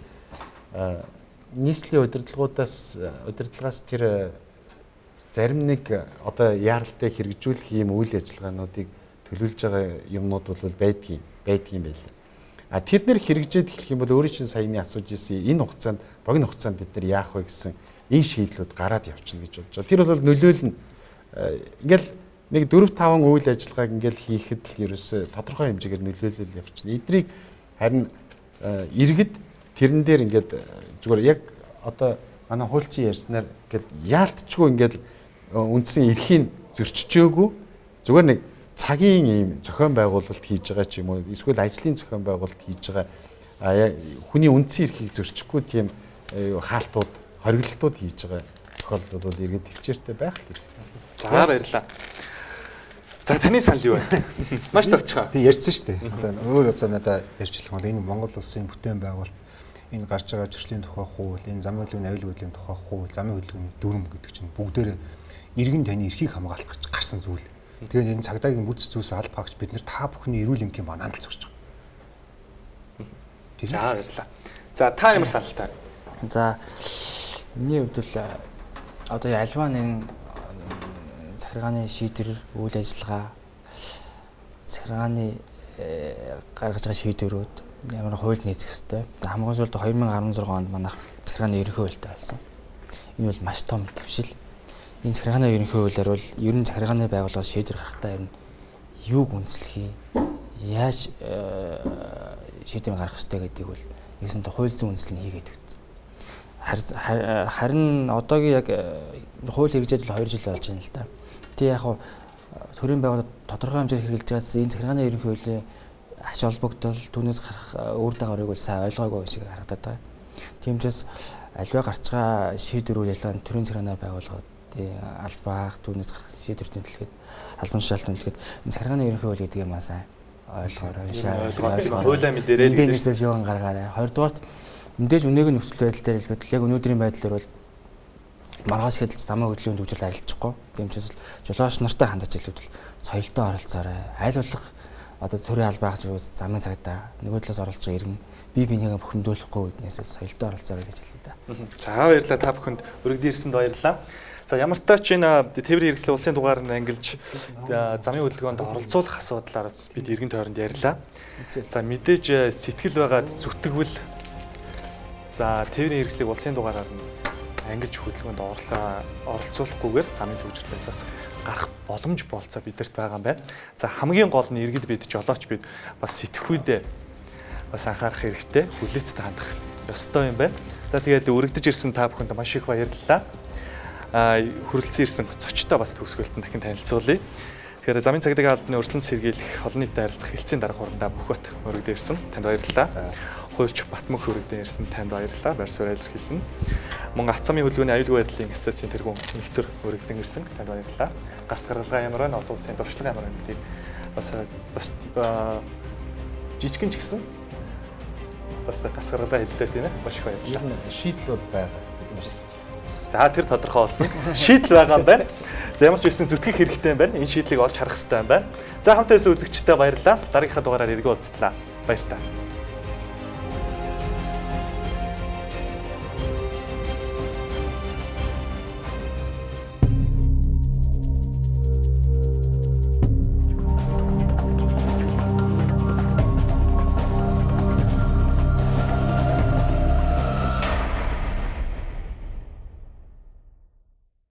нийслэлийн удирдлагуудаас удирдлагаас тэр зарим нэг одоо яаралтай хэрэгжүүлэх ийм үйл ажиллагаануудыг төлөвлөж байгаа юмнууд бол байдгийн байдгийн байлаа. А тэд нэр хэрэгжээд эхлэх юм бол өөрийн чинь саяны асууж ирсэн энэ хугацаанд богино хугацаанд бид нар яах вэ гэсэн энэ шийдлүүд гараад явчихна гэж бодож байгаа. Тэр бол нөлөөлнө. Ингээл нэг дөрөв таван үйл ажиллагааг ингээл хийхэд л ерөөсө тодорхой хэмжээгээр нөлөөлөл явчихна. Эдрийг харин иргэд тэрэн дээр ингээд зүгээр яг одоо манай хуульчин ярьснаар ингээд яалтчгүй ингээд үндсэн эрхийн зөрчижөөгүй зүгээр нэг цагийн ийм зохион байгуулалт хийж байгаа ч юм уу эсвэл ажлын зохион байгуулалт хийж байгаа хүний үндсэн эрхийг зөрчихгүй тийм хаалтууд хориглолтууд хийж байгаа тохиолдол бол иргэд төвчээртэй байх хэрэгтэй. За баярлалаа. За таны санал юу вэ? Маш товчхон. Тий ярьсан шүү дээ. Одоо өөр одоо надад ярьчлах бол энэ Монгол улсын бүтээн байгуулалт энэ гарч байгаа зөрчлийн тухай хууль, энэ замын хөдөлгөөний аюул хөдөлгөөний тухай хууль, замын хөдөлгөөний дүрм гэдэг чинь бүгдээрээ иргэн таны эрхийг хамгаалах гэж гарсан зүйл. Тэгээд энэ цагдаагийн бүс зүйлс аль багч бид нар та бүхний эрүүл энгийн мананд л зурж байгаа. За баярлалаа. За та ямар саналтай? За миний хувьд бол одоо альва нэгэн захиргааны шийдвэр үйл ажиллагаа захиргааны гаргаж байгаа шийдвэрүүд ямар хууль нийцэх ёстой. Хамгийн сүүлд deux mille sixteen онд манайх захиргааны ерөнхий хуультай болсон. Энэ бол маш том твшил. Энэ захиргааны ерөнхий хуулиар бол ер нь захиргааны байгууллагаас шийдвэр гаргахтаа ер нь юуг үндэслэхий, яаж шийдвэр гаргах ёстой гэдгийг бол нэгсэнтэй хууль зүйн үндэслэл хийгээд өгсөн. Харин одоогийн яг хууль хэрэгжээд бол two жил болж байна л да. Тэг яг төрийн байгууллага тодорхой хэмжээгээр хэрэгжилж байгаас энэ захиргааны ерөнхий хуулийн ач холбогдол түүнээс гарах үр дагаврыг бол сайн ойлгоогүй шиг харагдаад байгаа. Тийм учраас альва гарч байгаа шийдвэр үйл ажиллагааны төрийн захиргааны байгууллагууд албаах түүнээс гарах шийдвэр тэмдэглэхэд албан тушаалт тэмдэглэхэд энэ захиргааны ерөнхий хууль гэдэг юм аа сайн ойлгоорой. Ойлгоорой. Хуулиа мэдэрэй гэж хэлж юуган гаргаарай. Хоёрдугаарт мэдээж өнөөгийн нөхцөл байдал дээр хэлэхэд яг өнөөдрийн байдлаар бол маргааш хэд замын хөдөлгөөнд төвжил арилжахгүй. Тийм учраас жолооч нартай хандаж хэлэхэд соёлтой оролцоорой. Аль болох одоо төрийн албаагч үз замын цагтаа нөгөө талаас оролцож байгаа иргэн бие биенийгээ бухимдуулахгүй үднээс соёлтой оролцоорой гэж хэлээ да. За баярлалаа та бүхэнд өргөдөн ирсэнд баярлалаа. За ямар ч тач энэ тээврийн хэрэгслийн улсын дугаар нь ангилж замын хөдөлгөөнд оролцуулах асуудлаар бид иргэн тойронд ярьлаа. За мэдээж сэтгэл байгаад зүтгэвэл за тээврийн хэрэгслийг улсын дугаараар нь ангилж хөдөлгөөнд орлоо оролцуулахгүйгээр замын төвжирлээс бас гарах боломж болцоо бидэрт байгаа юм байна. За хамгийн гол нь иргэд бид жолооч бид бас сэтгхүйдээ бас анхаарах хэрэгтэй, хүлээцтэй хандах ёстой юм байна. За тэгээд өргөдөж ирсэн та бүхэнд маш их баярлалаа. хүрэлцэн ирсэн зочтой бас төгсгөлтөнд дахин танилцуулъя. Тэгэхээр замын цагдаагийн албаны урьдчилан сэргийлэх олон нийтэд харилцах хэлтсийн дарга хугацаанд бүх бат өргөдөө ирсэн. Танд баярлалаа. Хуульч Батмөх өргөдөө ирсэн. Танд баярлалаа. Баяр суурь илэрхийлсэн. Мөн Авц замын хөлбөмбөгийн аюулгүй байдлын ассоциацийн тэргүүн нэгтөр өргөдөө ирсэн. Танд баярлалаа. Гарц гаргалгаа ямар байна? Олон улсын туршлага ямар байна гэдгийг бас бас жижигэн ч гэсэн бас гарц гаргалгаа хэллээ тийм ээ. Маш их баярлалаа. Ер нь шийдэл бол байгаа. За тэр тодорхой болсон. Шийдэл байгаа юм байна. За ямар ч байсан зүтгэх хэрэгтэй юм байна. Энэ шийдлийг олж харах хэрэгтэй юм байна. За хамтаа байсан үзэгчдээ баярлалаа. Дараагийнхаа дугаараар эргэн уулзтлаа. Баяр та.